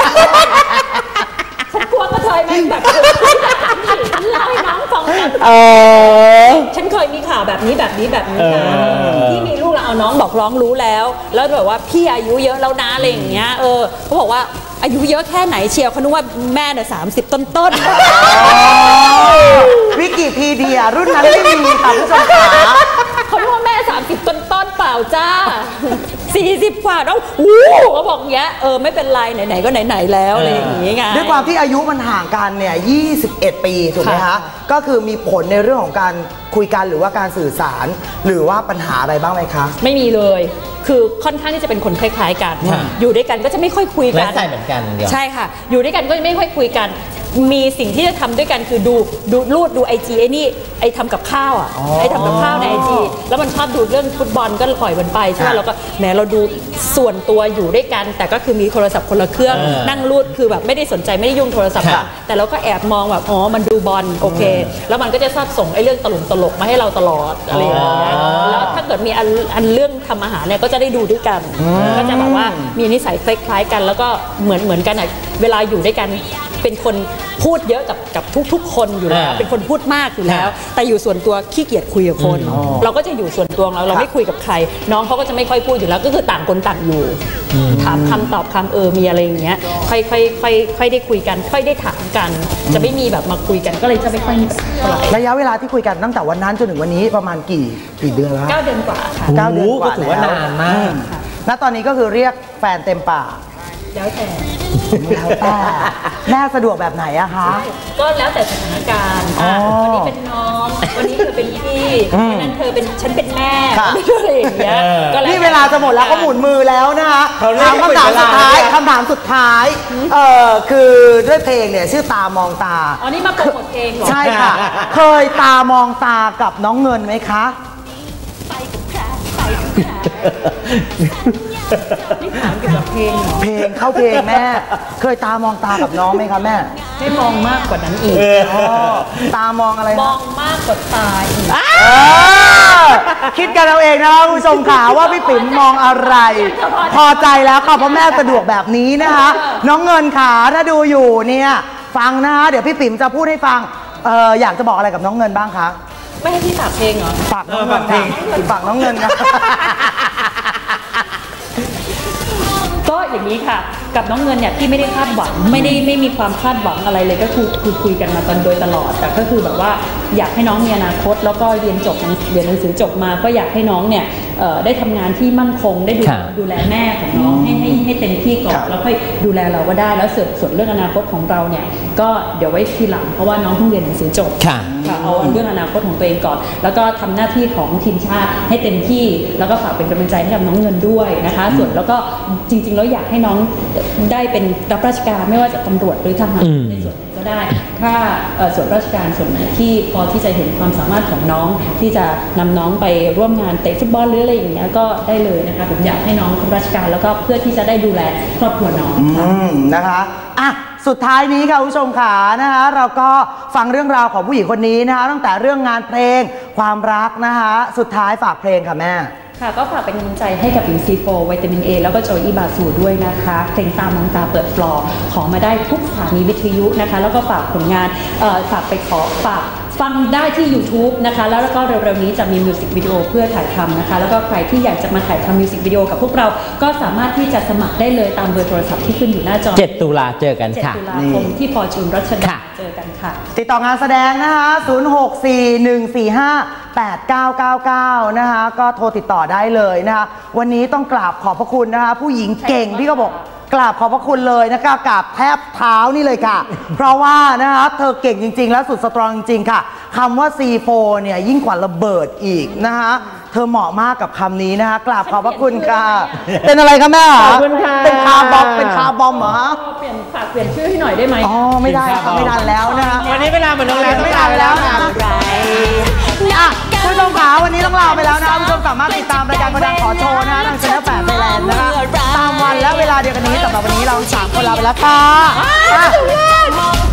ฉันกลัวกระเทยมันแบบฉันเล่าให้น้องฟังฉันเคยมีข่าวแบบนี้แบบนี้แบบนี้นะที่มีลูกแล้วเอาน้องบอกร้องรู้แล้วแล้วแบบว่าพี่อายุเยอะแล้วนะอะไรอย่างเงี้ยเออเขาบอกว่าอายุเยอะแค่ไหนเชียวเขาคิดว่าแม่เนี่ยสามสิบต้นๆวิกิพีเดียรุ่นนั้นไม่มีค่ะผู้ชมขาเขาคิดว่าแม่สามสิบต้นๆเปล่าจ้าสี่สิบกว่าแล้วโอ้เขาบอกเงี้ยเออไม่เป็นไรไหนๆก็ไหนๆแล้วอะไรอย่างงี้ไงด้วยความที่อายุมันห่างกันเนี่ยยี่สิบเอ็ดปีถูกไหมคะก็คือมีผลในเรื่องของการคุยกันหรือว่าการสื่อสารหรือว่าปัญหาอะไรบ้างไหมคะไม่มีเลยคือค่อนข้างที่จะเป็นคนคล้ายๆกันอยู่ด้วยกันก็จะไม่ค่อยคุยกันใช่เหมือนกันใช่ค่ะอยู่ด้วยกันก็ไม่ค่อยคุยกันมีสิ่งที่จะทำด้วยกันคือดูดูรูดดูไอจีไอ้นี่ไอทำกับข้าวอ่ะไอทำกับข้าวในไอจีแล้วมันชอบดูเรื่องฟุตบอลก็ปล่อยมันไปใช่ไหมเราก็แหมเราดูส่วนตัวอยู่ด้วยกันแต่ก็คือมีโทรศัพท์คนละเครื่องนั่งรูดคือแบบไม่ได้สนใจไม่ได้ยุ่งโทรศัพท์แต่เราก็แอบมองแบบอ๋อมันดูบอลโอเคแล้วมันก็จะชอบส่งไอเรื่องตลกตลกมาให้เราตลอดอะไรอย่างเงี้ยแล้วถ้าเกิดมีอันอันเรื่องทำอาหารเนี่ยก็จะได้ดูด้วยกันก็จะแบบว่ามีนิสัยคล้ายๆกันแล้วก็เหมือนเหมือนกันอ่ะเวลาอยู่ด้วยกันเป็นคนพูดเยอะกับกับทุกๆคนอยู่แล้วเป็นคนพูดมากอยู่แล้วแต่อยู่ส่วนตัวขี้เกียจคุยกับคนเราก็จะอยู่ส่วนตัวเราเราไม่คุยกับใครน้องเขาก็จะไม่ค่อยพูดอยู่แล้วก็คือต่างคนต่างอยู่ถามคำตอบคำเออมีอะไรอย่างเงี้ยค่อยค่อยค่อยค่อยได้คุยกันค่อยได้ถามกันจะไม่มีแบบมาคุยกันก็เลยจะไม่ค่อยมีเท่าไหร่ระยะเวลาที่คุยกันตั้งแต่วันนั้นจนถึงวันนี้ประมาณกี่กี่เดือนแล้วเก้าเดือนกว่าค่ะเก้าเดือนกว่าถือว่านานมากณตอนนี้ก็คือเรียกแฟนเต็มปากแล้วแต่แล้วแต่แม่สะดวกแบบไหนอะคะก็แล้วแต่สถานการณ์วันนี้เป็นน้องวันนี้เธอเป็นพี่วันนั้นเธอเป็นฉันเป็นแม่อะไรอย่างเงี้ยนี่เวลาจะหมดแล้วก็หมุนมือแล้วนะคะถามคำถามสุดท้ายคำถามสุดท้ายเออคือด้วยเพลงเนี่ยชื่อตามองตาอ๋อนี่มาโปรโมทเพลงเหรอใช่ค่ะเคยตามองตากับน้องเงินไหมคะนี่ถามเกี่ยวกับเพลงเหรอเพลงเข้าเพลงแม่เคยตามองตากับน้องไหมคะแม่ไม่มองมากกว่านั้นอีกตามองอะไรมองมากกว่าตาอีกคิดกันเอาเองนะคะผู้ชมค่ะว่าพี่ปิ๋มมองอะไรพอใจแล้วค่ะเพราะแม่สะดวกแบบนี้นะคะน้องเงินขาถ้าดูอยู่เนี่ยฟังนะคะเดี๋ยวพี่ปิ๋มจะพูดให้ฟังเอออยากจะบอกอะไรกับน้องเงินบ้างคะไม่ให้พี่ฝากเพลงเหรอฝากน้องเงินฝากน้องเงินค่ะก็อย่างนี้ค่ะกับน้องเงินเนี่ยพี่ไม่ได้คาดหวังไม่ได้ไม่มีความคาดหวังอะไรเลยก็คือคือคุยกันมาตอนโดยตลอดแต่ก็คือแบบว่าอยากให้น้องมีอนาคตแล้วก็เรียนจบเรียนหนังสือจบมาก็อยากให้น้องเนี่ยได้ทำงานที่มั่นคงได้ดูดูแลแม่ของน้องให้ให้ให้เต็มที่ก่อนแล้วค่อยดูแลเราก็ได้แล้วส่วนส่วนเรื่องอนาคตของเราเนี่ยก็เดี๋ยวไว้ทีหลังเพราะว่าน้องเพิ่งเรียนหนังสือจบค่ะเอาเรื่องอนาคตของตัวเองก่อนแล้วก็ทำหน้าที่ของทีมชาติให้เต็มที่แล้วก็ฝากเป็นกำลังใจให้กับน้องเงินด้วยนะคะส่วนแล้วก็จริงๆแล้วอยากให้น้องได้เป็นรับราชการไม่ว่าจะตำรวจหรือทหารในส่วนก็ได้ถ้าส่วนราชการส่วนไหนที่พอที่จะเห็นความสามารถของน้องที่จะนำน้องไปร่วมงานเตะฟุตบอลหรืออะไรอย่างเงี้ยก็ได้เลยนะคะผมอยากให้น้องรับราชการแล้วก็เพื่อที่จะได้ดูแลครอบครัวน้องนะคะอ่ะสุดท้ายนี้ค่ะผู้ชมขานะคะเราก็ฟังเรื่องราวของผู้หญิงคนนี้นะคะตั้งแต่เรื่องงานเพลงความรักนะคะสุดท้ายฝากเพลงค่ะแม่ค่ะก็ฝากเป็นกำลังใจให้กับอินซีโฟวิตามินเอแล้วก็โจอีบาสูด้วยนะคะเพลงตามองตาเปิดฟลอร์ขอมาได้ทุกสถานีวิทยุนะคะแล้วก็ฝากผลงานฝากไปขอฝากฟังได้ที่ ยูทูบ นะคะแล้วก็เร็วๆนี้จะมีมิวสิกวิดีโอเพื่อถ่ายทำนะคะแล้วก็ใครที่อยากจะมาถ่ายทำมิวสิกวิดีโอกับพวกเราก็สามารถที่จะสมัครได้เลยตามเบอร์โทรศัพท์ที่ขึ้นอยู่หน้าจอเจ็ดตุลาเจอกันค่ะเจ็ดตุลาคมที่ฟอร์จูนรัชดาเจอกันค่ะติดต่องานแสดงนะคะศูนย์ หก สี่ หนึ่ง สี่ ห้า แปด เก้า เก้า เก้านะคะก็โทรติดต่อได้เลยนะคะวันนี้ต้องกราบขอบพระคุณนะคะผู้หญิงเก่งที่ก็บอกกราบขอบพระคุณเลยนะคะกราบแทบเท้านี่เลยค่ะเพราะว่านะคะเธอเก่งจริงๆและสุดสตรองจริงๆค่ะคำว่า ซี โฟร์ เนี่ยยิ่งกว่าระเบิดอีกนะคะเธอเหมาะมากกับคำนี้นะคะกราบขอบพระคุณค่ะเป็นอะไรคะแม่ขอบคุณค่ะเป็นคาร์บอมเป็นคาร์บอมเหรอเปลี่ยนฝากเปลี่ยนชื่อให้หน่อยได้ไหมอ๋อไม่ได้ค่ะไม่ทันแล้วนะคะวันนี้เวลาเหมือนโรงแรมไม่ทันแล้วค่ะคุณผู้ชมขาวันนี้ต้องลาไปแล้วนะคุณผู้ชมสามารถติดตามรายการคนดังขอโชว์นะทางช่องแปดไทยแลนด์นะคะตามวันและเวลาเดียวกันนี้สำหรับวันนี้เราสามคนลาไปแล้วค่ะ